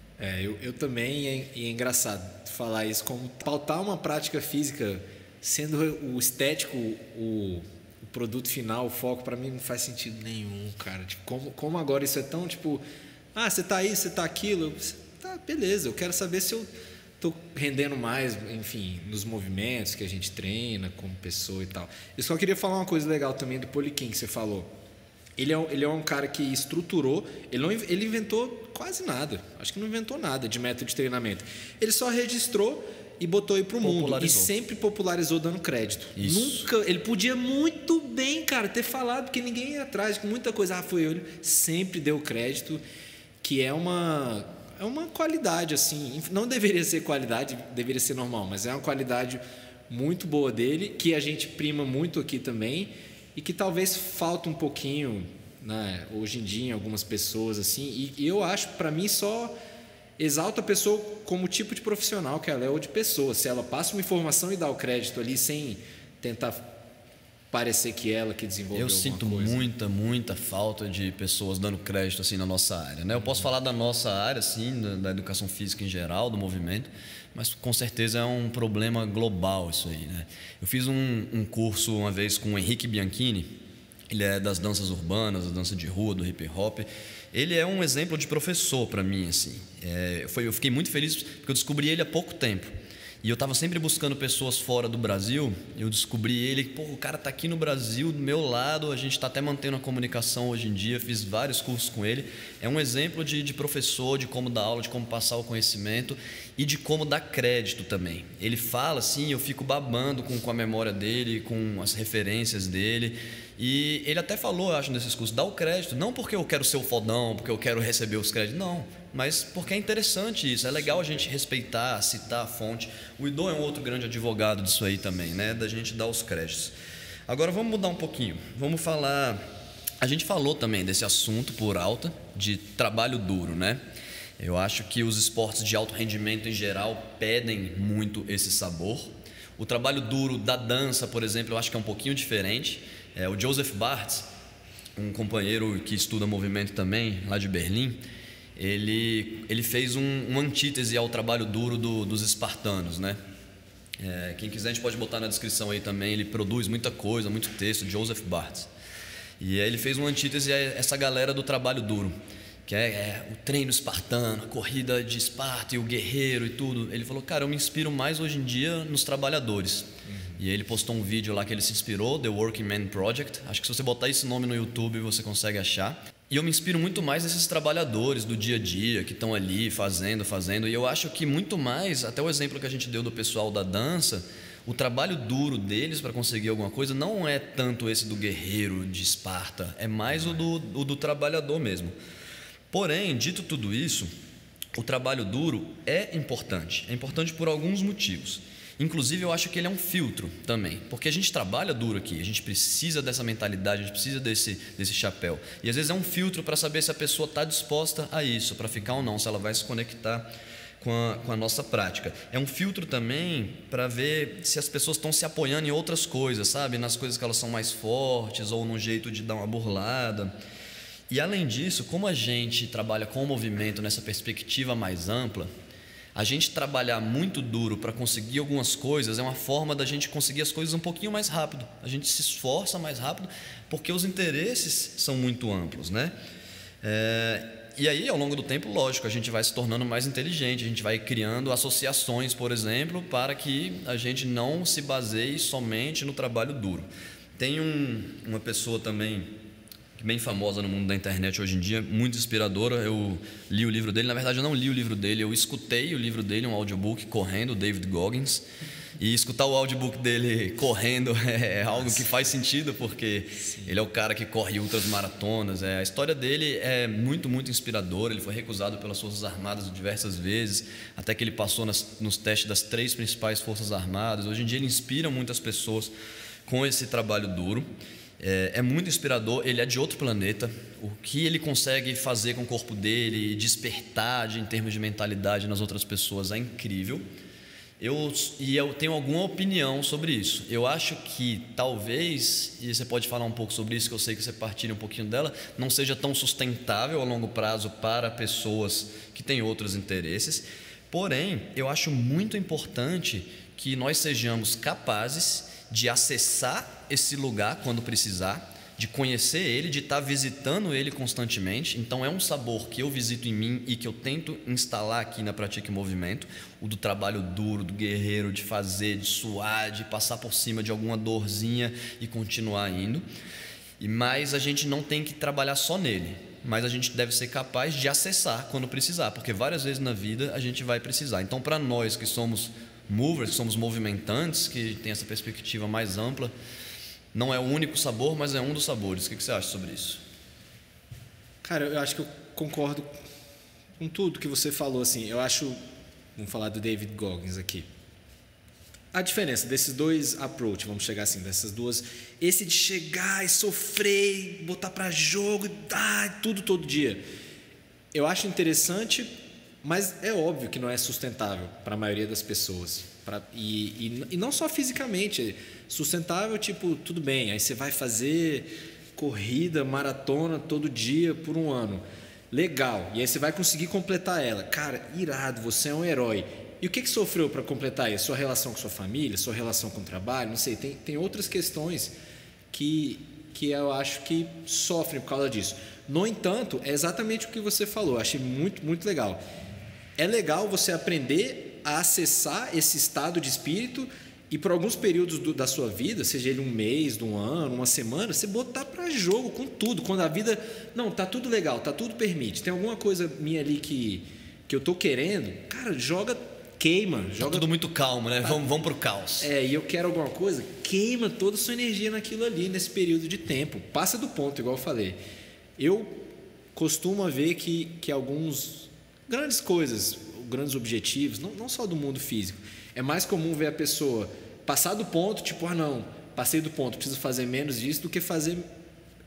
Eu também, e é engraçado falar isso, como pautar uma prática física, sendo o estético o produto final, o foco, para mim não faz sentido nenhum, cara. Tipo, como agora isso é tão tipo, você tá aí, você tá aquilo, tá, beleza, eu quero saber se eu tô rendendo mais, enfim, nos movimentos que a gente treina como pessoa e tal. Eu só queria falar uma coisa legal também do Poliquin que você falou. Ele é um cara que estruturou, ele inventou quase nada, acho que não inventou nada de método de treinamento. Ele só registrou e botou aí para o mundo, e sempre popularizou dando crédito. Ele podia muito bem, cara, ter falado, porque ninguém ia atrás de muita coisa. Foi ele, sempre deu crédito, que é uma qualidade, assim, não deveria ser qualidade, deveria ser normal, mas é uma qualidade muito boa dele, que a gente prima muito aqui também, e que talvez falta um pouquinho, né, hoje em dia em algumas pessoas, assim, e eu acho, para mim, só exalta a pessoa como tipo de profissional que ela é, ou de pessoa. Se ela passa uma informação e dá o crédito ali sem tentar parecer que ela que desenvolveu alguma coisa. Eu sinto muita falta de pessoas dando crédito assim na nossa área, né? Eu posso falar da nossa área, sim, da educação física em geral, do movimento, mas com certeza é um problema global isso aí, né? Eu fiz um curso uma vez com o Henrique Bianchini. Ele é das danças urbanas, da dança de rua, do hip hop. Ele é um exemplo de professor para mim, assim. Eu fiquei muito feliz porque eu descobri ele há pouco tempo. E eu estava sempre buscando pessoas fora do Brasil. Eu descobri ele, o cara está aqui no Brasil, do meu lado. A gente está até mantendo a comunicação hoje em dia. Fiz vários cursos com ele. É um exemplo de professor, de como dar aula, de como passar o conhecimento e de como dar crédito também. Ele fala assim, eu fico babando com a memória dele, com as referências dele. E ele até falou, eu acho, nesses cursos, dá o crédito, não porque eu quero ser o fodão, porque eu quero receber os créditos, não, mas porque é interessante isso, é legal a gente respeitar, citar a fonte. O Idô é um outro grande advogado disso aí também, né, da gente dar os créditos. Agora vamos mudar um pouquinho, vamos falar A gente falou também desse assunto por alta, de trabalho duro, né? Eu acho que os esportes de alto rendimento em geral pedem muito esse sabor. O trabalho duro da dança, por exemplo, eu acho que é um pouquinho diferente. O Joseph Barthes, um companheiro que estuda movimento também, lá de Berlim, ele fez uma antítese ao trabalho duro dos espartanos, né? Quem quiser a gente pode botar na descrição aí também, ele produz muita coisa, muito texto, Joseph Barthes. E aí ele fez uma antítese a essa galera do trabalho duro, que é o treino espartano, a corrida de Esparta e o guerreiro e tudo. Ele falou, cara, eu me inspiro mais hoje em dia nos trabalhadores. E ele postou um vídeo lá que ele se inspirou, The Working Man Project. Acho que se você botar esse nome no YouTube você consegue achar. E eu me inspiro muito mais nesses trabalhadores do dia a dia que estão ali fazendo. E eu acho que muito mais, até o exemplo que a gente deu do pessoal da dança, o trabalho duro deles para conseguir alguma coisa não é tanto esse do guerreiro de Esparta, é mais o do trabalhador mesmo. Porém, dito tudo isso, o trabalho duro é importante por alguns motivos. Inclusive, eu acho que ele é um filtro também, porque a gente trabalha duro aqui, a gente precisa dessa mentalidade, a gente precisa desse chapéu. E às vezes é um filtro para saber se a pessoa está disposta a isso, para ficar ou não, se ela vai se conectar com a nossa prática. É um filtro também para ver se as pessoas estão se apoiando em outras coisas, sabe? Nas coisas que elas são mais fortes ou no jeito de dar uma burlada. E além disso, como a gente trabalha com o movimento nessa perspectiva mais ampla, a gente trabalhar muito duro para conseguir algumas coisas é uma forma da gente conseguir as coisas um pouquinho mais rápido. A gente se esforça mais rápido porque os interesses são muito amplos, né? E aí, ao longo do tempo, lógico, a gente vai se tornando mais inteligente, a gente vai criando associações, por exemplo, para que a gente não se baseie somente no trabalho duro. Tem uma pessoa também bem famosa no mundo da internet hoje em dia, muito inspiradora. Eu li o livro dele, na verdade eu não li o livro dele, eu escutei o livro dele, um audiobook correndo, David Goggins. E escutar o audiobook dele correndo é algo que faz sentido, porque ele é o cara que corre ultras maratonas. A história dele é muito, muito inspiradora. Ele foi recusado pelas Forças Armadas diversas vezes, até que ele passou nos testes das 3 principais Forças Armadas. Hoje em dia ele inspira muitas pessoas com esse trabalho duro. É muito inspirador, ele é de outro planeta. O que ele consegue fazer com o corpo dele, despertar em termos de mentalidade nas outras pessoas é incrível. Eu tenho alguma opinião sobre isso. Eu acho que talvez, e você pode falar um pouco sobre isso, que eu sei que você partilha um pouquinho dela, não seja tão sustentável a longo prazo para pessoas que têm outros interesses. Porém, eu acho muito importante que nós sejamos capazes de acessar esse lugar quando precisar, de conhecer ele, de estar visitando ele constantemente. Então é um sabor que eu visito em mim e que eu tento instalar aqui na Pratique Movimento, o do trabalho duro, do guerreiro, de fazer, de suar, de passar por cima de alguma dorzinha e continuar indo. Mas a gente não tem que trabalhar só nele, mas a gente deve ser capaz de acessar quando precisar, porque várias vezes na vida a gente vai precisar. Então, para nós que somos movers, que somos movimentantes, que tem essa perspectiva mais ampla, não é o único sabor, mas é um dos sabores. O que você acha sobre isso? Cara, eu acho que eu concordo com tudo que você falou. Assim, eu acho, vamos falar do David Goggins aqui. A diferença desses dois approach, vamos chegar assim, dessas duas, esse de chegar e sofrer, botar para jogo, tudo todo dia. Eu acho interessante, mas é óbvio que não é sustentável para a maioria das pessoas. E não só fisicamente, sustentável, tipo, tudo bem, aí você vai fazer corrida, maratona todo dia por um ano. Legal, e aí você vai conseguir completar ela. Cara, irado, você é um herói. E o que sofreu para completar isso? Sua relação com sua família, sua relação com o trabalho, não sei, tem outras questões que eu acho que sofrem por causa disso. No entanto, é exatamente o que você falou, achei muito, muito legal. É legal você aprender a acessar esse estado de espírito e por alguns períodos da sua vida, seja ele um mês, um ano, uma semana, você botar para jogo com tudo, quando a vida, não, tá tudo legal, tá tudo permite, tem alguma coisa minha ali que eu tô querendo, cara, queima. Tá tudo muito calmo, né? Vamos pro caos. E eu quero alguma coisa, queima toda a sua energia naquilo ali, nesse período de tempo, passa do ponto, igual eu falei. Eu costumo ver que alguns grandes coisas, grandes objetivos, não só do mundo físico, é mais comum ver a pessoa passar do ponto, tipo, não, passei do ponto, preciso fazer menos disso do que fazer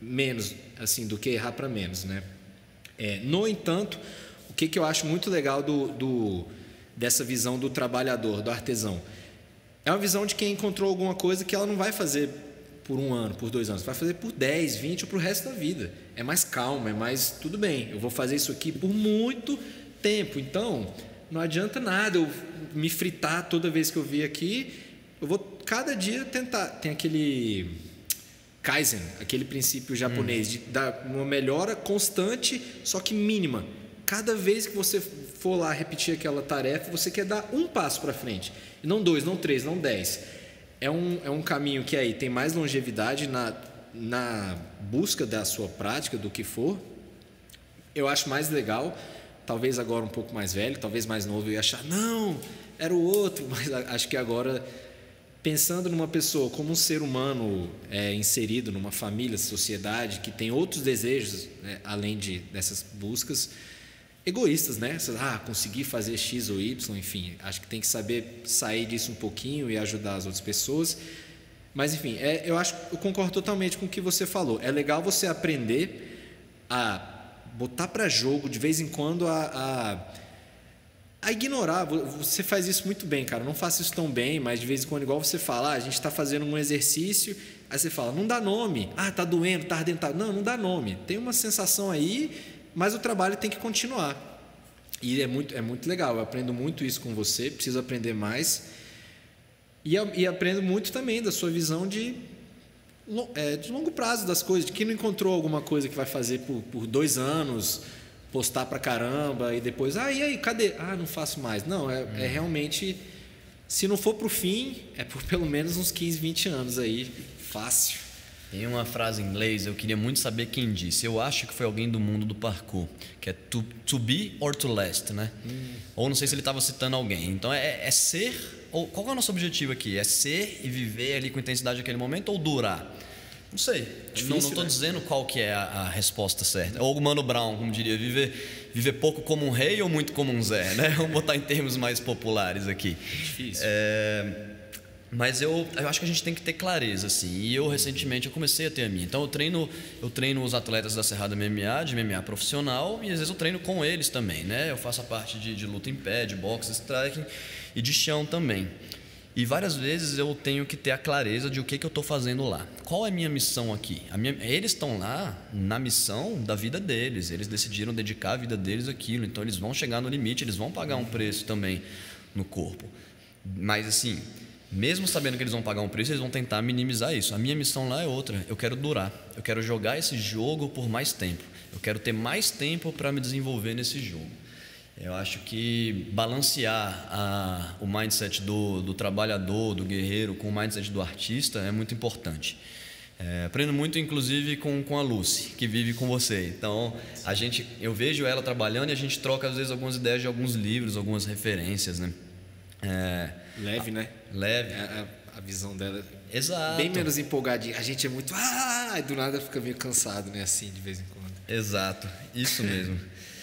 menos, assim, do que errar para menos, né? No entanto, o que eu acho muito legal dessa visão do trabalhador, do artesão, é uma visão de quem encontrou alguma coisa que ela não vai fazer por 1 ano, por 2 anos, vai fazer por 10, 20 ou para o resto da vida. É mais calma, é mais, tudo bem, eu vou fazer isso aqui por muito tempo, então não adianta nada eu me fritar toda vez que eu vir aqui, eu vou cada dia tentar, tem aquele Kaizen, aquele princípio japonês de dar uma melhora constante, só que mínima. Cada vez que você for lá repetir aquela tarefa, você quer dar um passo para frente, e não 2, não 3, não 10. É um caminho que aí tem mais longevidade na busca da sua prática, do que for. Eu acho mais legal, talvez agora um pouco mais velho, talvez mais novo, eu ia achar, não, era o outro, mas acho que agora, pensando numa pessoa como um ser humano inserido numa família, sociedade, que tem outros desejos, né, além dessas buscas egoístas, né? Conseguir fazer X ou Y, enfim, acho que tem que saber sair disso um pouquinho e ajudar as outras pessoas. Mas, enfim, eu concordo totalmente com o que você falou. É legal você aprender a botar para jogo, de vez em quando, a ignorar. Você faz isso muito bem, cara. Eu não faço isso tão bem, mas de vez em quando, igual você fala, a gente está fazendo um exercício, aí você fala, não dá nome. Tá doendo, tá ardendo. Não dá nome. Tem uma sensação aí, mas o trabalho tem que continuar. E é muito legal. Eu aprendo muito isso com você, preciso aprender mais. E aprendo muito também da sua visão de longo prazo das coisas, de que não encontrou alguma coisa que vai fazer por 2 anos, postar pra caramba, e depois, e aí, cadê? Não faço mais. Não, é realmente, se não for pro fim, é por pelo menos uns 15, 20 anos aí, fácil. Tem uma frase em inglês, eu queria muito saber quem disse. Eu acho que foi alguém do mundo do parkour, que é to be or to last, né? Ou não sei se ele estava citando alguém. Então é ser, ou qual é o nosso objetivo aqui? É ser e viver ali com intensidade naquele momento ou durar? Não sei. Não estou dizendo qual que é a resposta certa. Ou o Mano Brown, como diria, viver pouco como um rei ou muito como um Zé, né? Vamos botar em termos mais populares aqui. Difícil. Mas eu acho que a gente tem que ter clareza, assim. E eu, recentemente, comecei a ter a minha. Então, eu treino os atletas da Cerrado MMA, de MMA profissional, e às vezes eu treino com eles também, né? Eu faço a parte de luta em pé, de boxe, striking e de chão também. E várias vezes eu tenho que ter a clareza de o que eu estou fazendo lá. Qual é a minha missão aqui? Eles estão lá na missão da vida deles. Eles decidiram dedicar a vida deles àquilo. Então, eles vão chegar no limite, eles vão pagar um preço também no corpo. Mas, assim, mesmo sabendo que eles vão pagar um preço, eles vão tentar minimizar isso. A minha missão lá é outra. Eu quero durar. Eu quero jogar esse jogo por mais tempo. Eu quero ter mais tempo para me desenvolver nesse jogo. Eu acho que balancear o mindset do trabalhador, do guerreiro, com o mindset do artista é muito importante. Aprendo muito, inclusive, com a Lucy, que vive com você. Então, eu vejo ela trabalhando e a gente troca, às vezes, algumas ideias de alguns livros, algumas referências, né? Leve, né? Leve. A visão dela. Exato. Bem menos empolgadinha. A gente é muito... e do nada fica meio cansado, né? Assim, de vez em quando. Exato. Isso mesmo.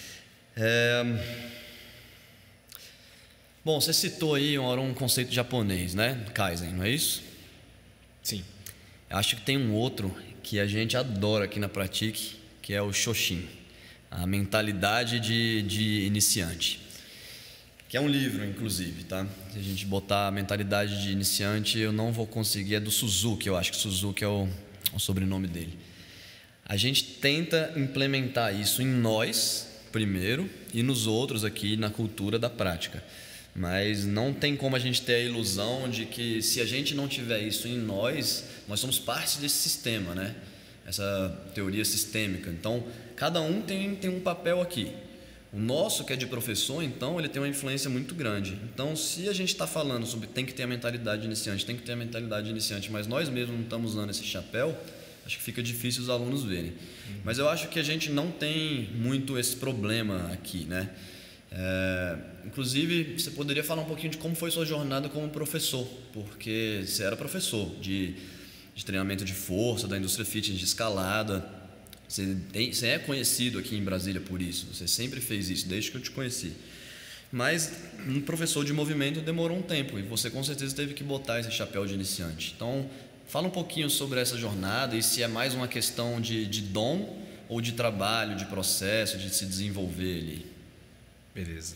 Bom, você citou aí um conceito japonês, né? Kaizen, não é isso? Sim. Eu acho que tem um outro que a gente adora aqui na Pratique, que é o Shoshin, a mentalidade de iniciante. Que é um livro, inclusive, tá? Se a gente botar a mentalidade de iniciante, eu não vou conseguir. É do Suzuki, eu acho que Suzuki é o sobrenome dele. A gente tenta implementar isso em nós, primeiro, e nos outros aqui na cultura da prática. Mas não tem como a gente ter a ilusão de que, se a gente não tiver isso em nós somos parte desse sistema, né? Essa teoria sistêmica. Então, cada um tem um papel aqui. O nosso, que é de professor, então, ele tem uma influência muito grande. Então, se a gente está falando sobre tem que ter a mentalidade de iniciante, tem que ter a mentalidade de iniciante, mas nós mesmos não estamos usando esse chapéu, acho que fica difícil os alunos verem. Mas eu acho que a gente não tem muito esse problema aqui, né? Inclusive, você poderia falar um pouquinho de como foi sua jornada como professor, porque você era professor de treinamento de força, da indústria fitness, de escalada. Você é conhecido aqui em Brasília por isso, você sempre fez isso, desde que eu te conheci. Mas um professor de movimento demorou um tempo, e você com certeza teve que botar esse chapéu de iniciante. Então, Fala um pouquinho sobre essa jornada e se é mais uma questão de dom ou de trabalho, de processo, de se desenvolver ali. Beleza.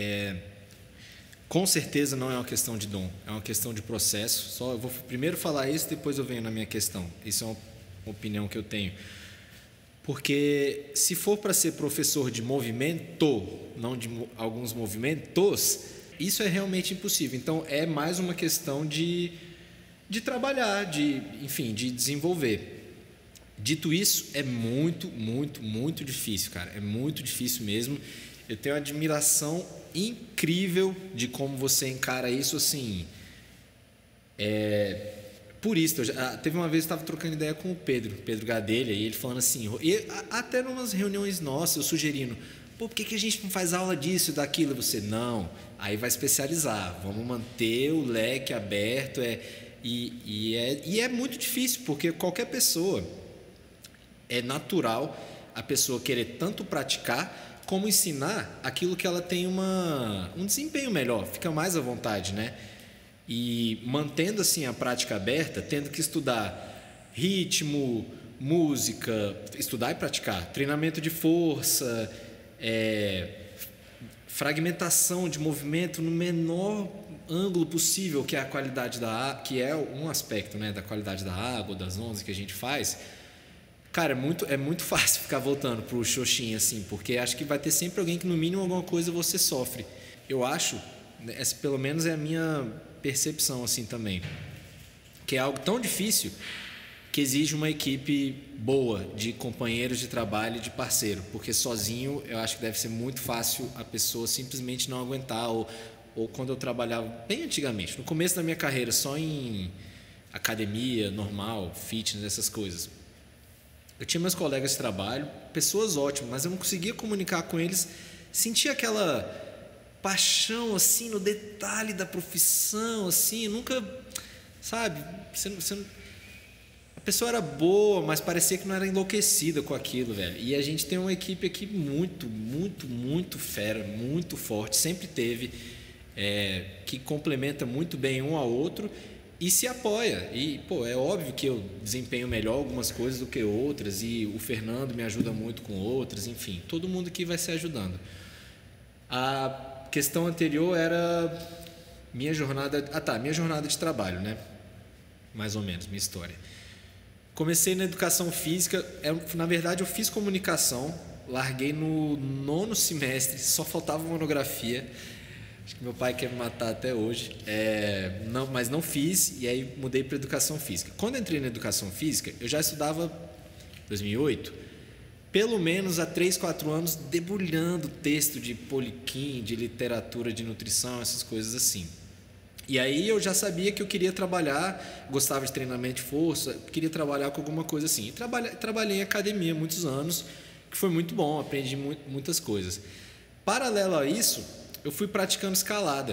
Com certeza não é uma questão de dom, é uma questão de processo. Só eu vou primeiro falar isso, depois eu venho na minha questão. Isso é uma opinião que eu tenho. Porque se for para ser professor de movimento, não de alguns movimentos, isso é realmente impossível. Então é mais uma questão de trabalhar, enfim, de desenvolver. Dito isso, é muito, muito, muito difícil, cara. É muito difícil mesmo. Eu tenho uma admiração incrível de como você encara isso, assim. Purista. Teve uma vez eu estava trocando ideia com o Pedro Gadelha, e ele falando assim, e até em umas reuniões nossas, eu sugerindo, por que a gente não faz aula disso e daquilo? Você, não, aí vai especializar, vamos manter o leque aberto. E é muito difícil, porque qualquer pessoa, é natural a pessoa querer tanto praticar como ensinar aquilo que ela tem um desempenho melhor, fica mais à vontade, né? E mantendo assim a prática aberta, tendo que estudar ritmo, música, estudar e praticar, treinamento de força, fragmentação de movimento no menor ângulo possível, que é a qualidade da água, que é um aspecto, né, da qualidade da água, das ondas que a gente faz. Cara, é muito fácil ficar voltando pro xoxinho assim, porque acho que vai ter sempre alguém que no mínimo alguma coisa você sofre. Eu acho, essa pelo menos é a minha percepção assim também, que é algo tão difícil que exige uma equipe boa de companheiros de trabalho e de parceiro, porque sozinho eu acho que deve ser muito fácil a pessoa simplesmente não aguentar, ou quando eu trabalhava bem antigamente, no começo da minha carreira, só em academia normal, fitness, essas coisas. Eu tinha meus colegas de trabalho, pessoas ótimas, mas eu não conseguia comunicar com eles, sentia aquela paixão assim no detalhe da profissão, assim, nunca, sabe, a pessoa era boa, mas parecia que não era enlouquecida com aquilo, velho. E a gente tem uma equipe aqui muito, muito, muito fera, muito forte, sempre teve, que complementa muito bem um ao outro e se apoia. E, pô, é óbvio que eu desempenho melhor algumas coisas do que outras, e o Fernando me ajuda muito com outras, enfim, todo mundo aqui vai se ajudando. A questão anterior era minha jornada de trabalho, né? Mais ou menos, minha história. Comecei na educação física, na verdade eu fiz comunicação, larguei no 9º semestre, só faltava monografia. Acho que meu pai quer me matar até hoje, mas não fiz, e aí mudei para educação física. Quando entrei na educação física, eu já estudava em 2008, pelo menos há 3, 4 anos, debulhando texto de Poliquim, de literatura de nutrição, essas coisas assim. E aí eu já sabia que eu queria trabalhar, gostava de treinamento de força, queria trabalhar com alguma coisa assim. E trabalhei em academia muitos anos, que foi muito bom, aprendi muitas coisas. Paralelo a isso, eu fui praticando escalada.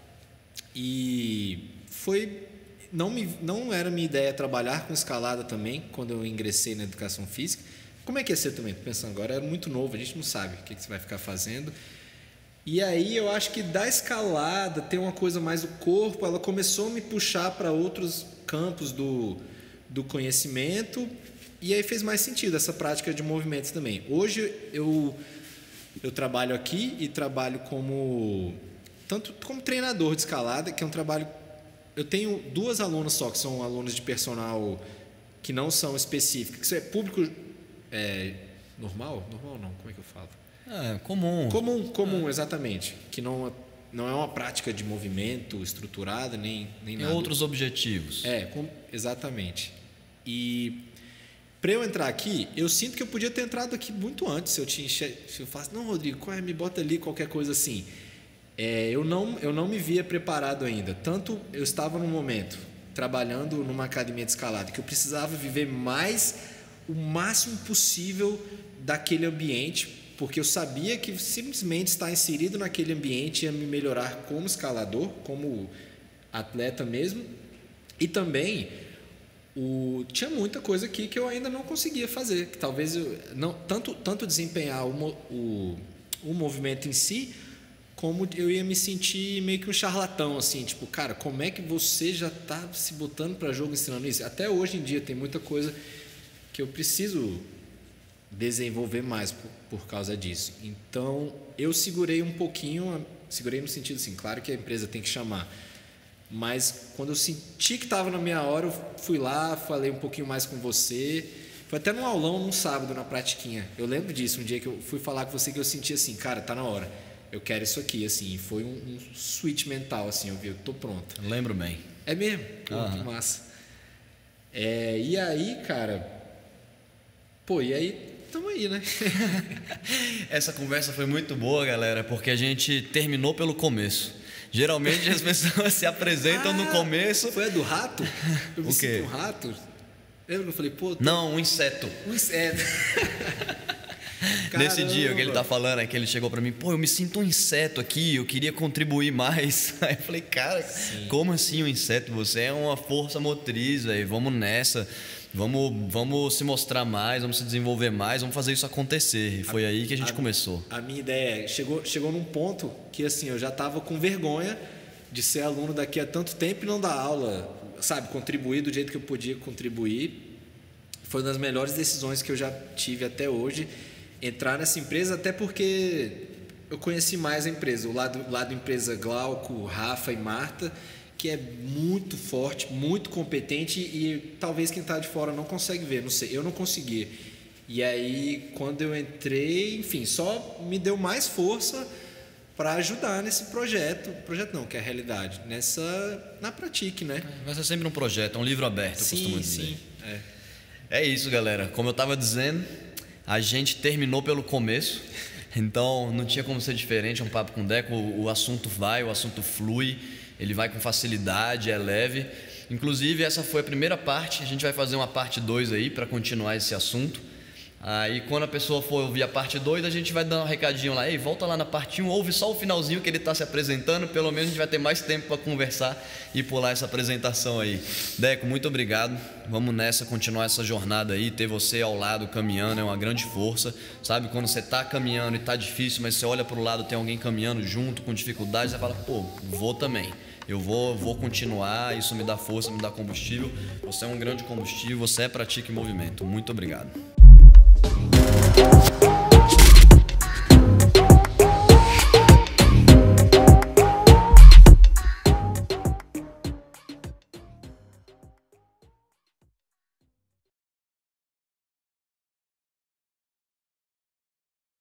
E não era minha ideia trabalhar com escalada também, quando eu ingressei na educação física. Como é que ia ser também? Tô pensando agora, era muito novo, a gente não sabe o que você vai ficar fazendo. E aí eu acho que da escalada, ter uma coisa mais do corpo, ela começou a me puxar para outros campos do conhecimento, e aí fez mais sentido essa prática de movimentos também. Hoje eu trabalho aqui e trabalho como treinador de escalada, que é um trabalho... Eu tenho 2 alunas só, que são alunas de personal que não são específicas, que isso é público normal? Normal não, como é que eu falo? Comum. Comum, exatamente. Que não é uma prática de movimento estruturada, nem Tem nada. outros objetivos. Exatamente. E para eu entrar aqui, eu sinto que eu podia ter entrado aqui muito antes. Se eu faço, não, Rodrigo, me bota ali, qualquer coisa assim. Eu não me via preparado ainda. Tanto eu estava num momento trabalhando numa academia de escalada que eu precisava viver o máximo possível daquele ambiente, porque eu sabia que simplesmente estar inserido naquele ambiente ia me melhorar como escalador, como atleta mesmo, e também tinha muita coisa aqui que eu ainda não conseguia fazer, que talvez eu não tanto desempenhar o movimento em si, como eu ia me sentir meio que um charlatão, assim, tipo, cara, como é que você já tá se botando para jogo ensinando isso? Até hoje em dia tem muita coisa que eu preciso desenvolver mais por causa disso. Então, eu segurei um pouquinho, segurei no sentido assim, claro que a empresa tem que chamar, mas quando eu senti que estava na minha hora, eu fui lá, falei um pouquinho mais com você. Foi até num aulão, num sábado, na pratiquinha. Eu lembro disso, um dia que eu fui falar com você, que eu senti assim, cara, tá na hora. Eu quero isso aqui, assim. E foi um switch mental, assim, eu vi, eu tô pronto. Lembro bem. É mesmo? Pô, que massa. E aí, cara... Pô, e aí, tamo aí, né? Essa conversa foi muito boa, galera, porque a gente terminou pelo começo. Geralmente as pessoas se apresentam no começo... Foi a do rato? Eu me O quê? sinto um rato. Lembra que eu falei, pô... Não, um inseto. Um inseto. Nesse dia que ele tá falando, é que ele chegou pra mim, pô, eu me sinto um inseto aqui, eu queria contribuir mais. Aí eu falei, cara, como assim um inseto? Você é uma força motriz, velho, vamos nessa, vamos se mostrar mais, vamos se desenvolver mais, vamos fazer isso acontecer. E foi aí que a gente começou. A minha ideia é, chegou num ponto que assim, eu já tava com vergonha de ser aluno daqui a tanto tempo e não dar aula, sabe, contribuir do jeito que eu podia contribuir. Foi uma das melhores decisões que eu já tive até hoje, entrar nessa empresa, até porque eu conheci mais a empresa, o lado empresa Glauco, Rafa e Marta, que é muito forte, muito competente e talvez quem está de fora não consegue ver, não sei, eu não consegui. E aí, quando eu entrei, enfim, só me deu mais força para ajudar nesse projeto não, que é a realidade, na Pratique, né? Vai ser sempre um projeto, um livro aberto, eu costumo dizer. Sim, É isso, galera, como eu estava dizendo, a gente terminou pelo começo, então não tinha como ser diferente, um papo com o Deco, o assunto vai, o assunto flui, ele vai com facilidade, é leve. Inclusive essa foi a primeira parte, a gente vai fazer uma parte 2 aí para continuar esse assunto. Aí quando a pessoa for ouvir a parte 2, a gente vai dar um recadinho lá, ei, volta lá na parte 1, ouve só o finalzinho que ele está se apresentando, pelo menos a gente vai ter mais tempo para conversar e pular essa apresentação aí. Deco, muito obrigado, vamos nessa, continuar essa jornada aí, ter você ao lado caminhando é uma grande força, sabe, quando você está caminhando e está difícil, mas você olha para o lado, tem alguém caminhando junto, com dificuldade, você fala, pô, vou também. Eu vou continuar, isso me dá força, me dá combustível. Você é um grande combustível, você é Pratique Movimento. Muito obrigado.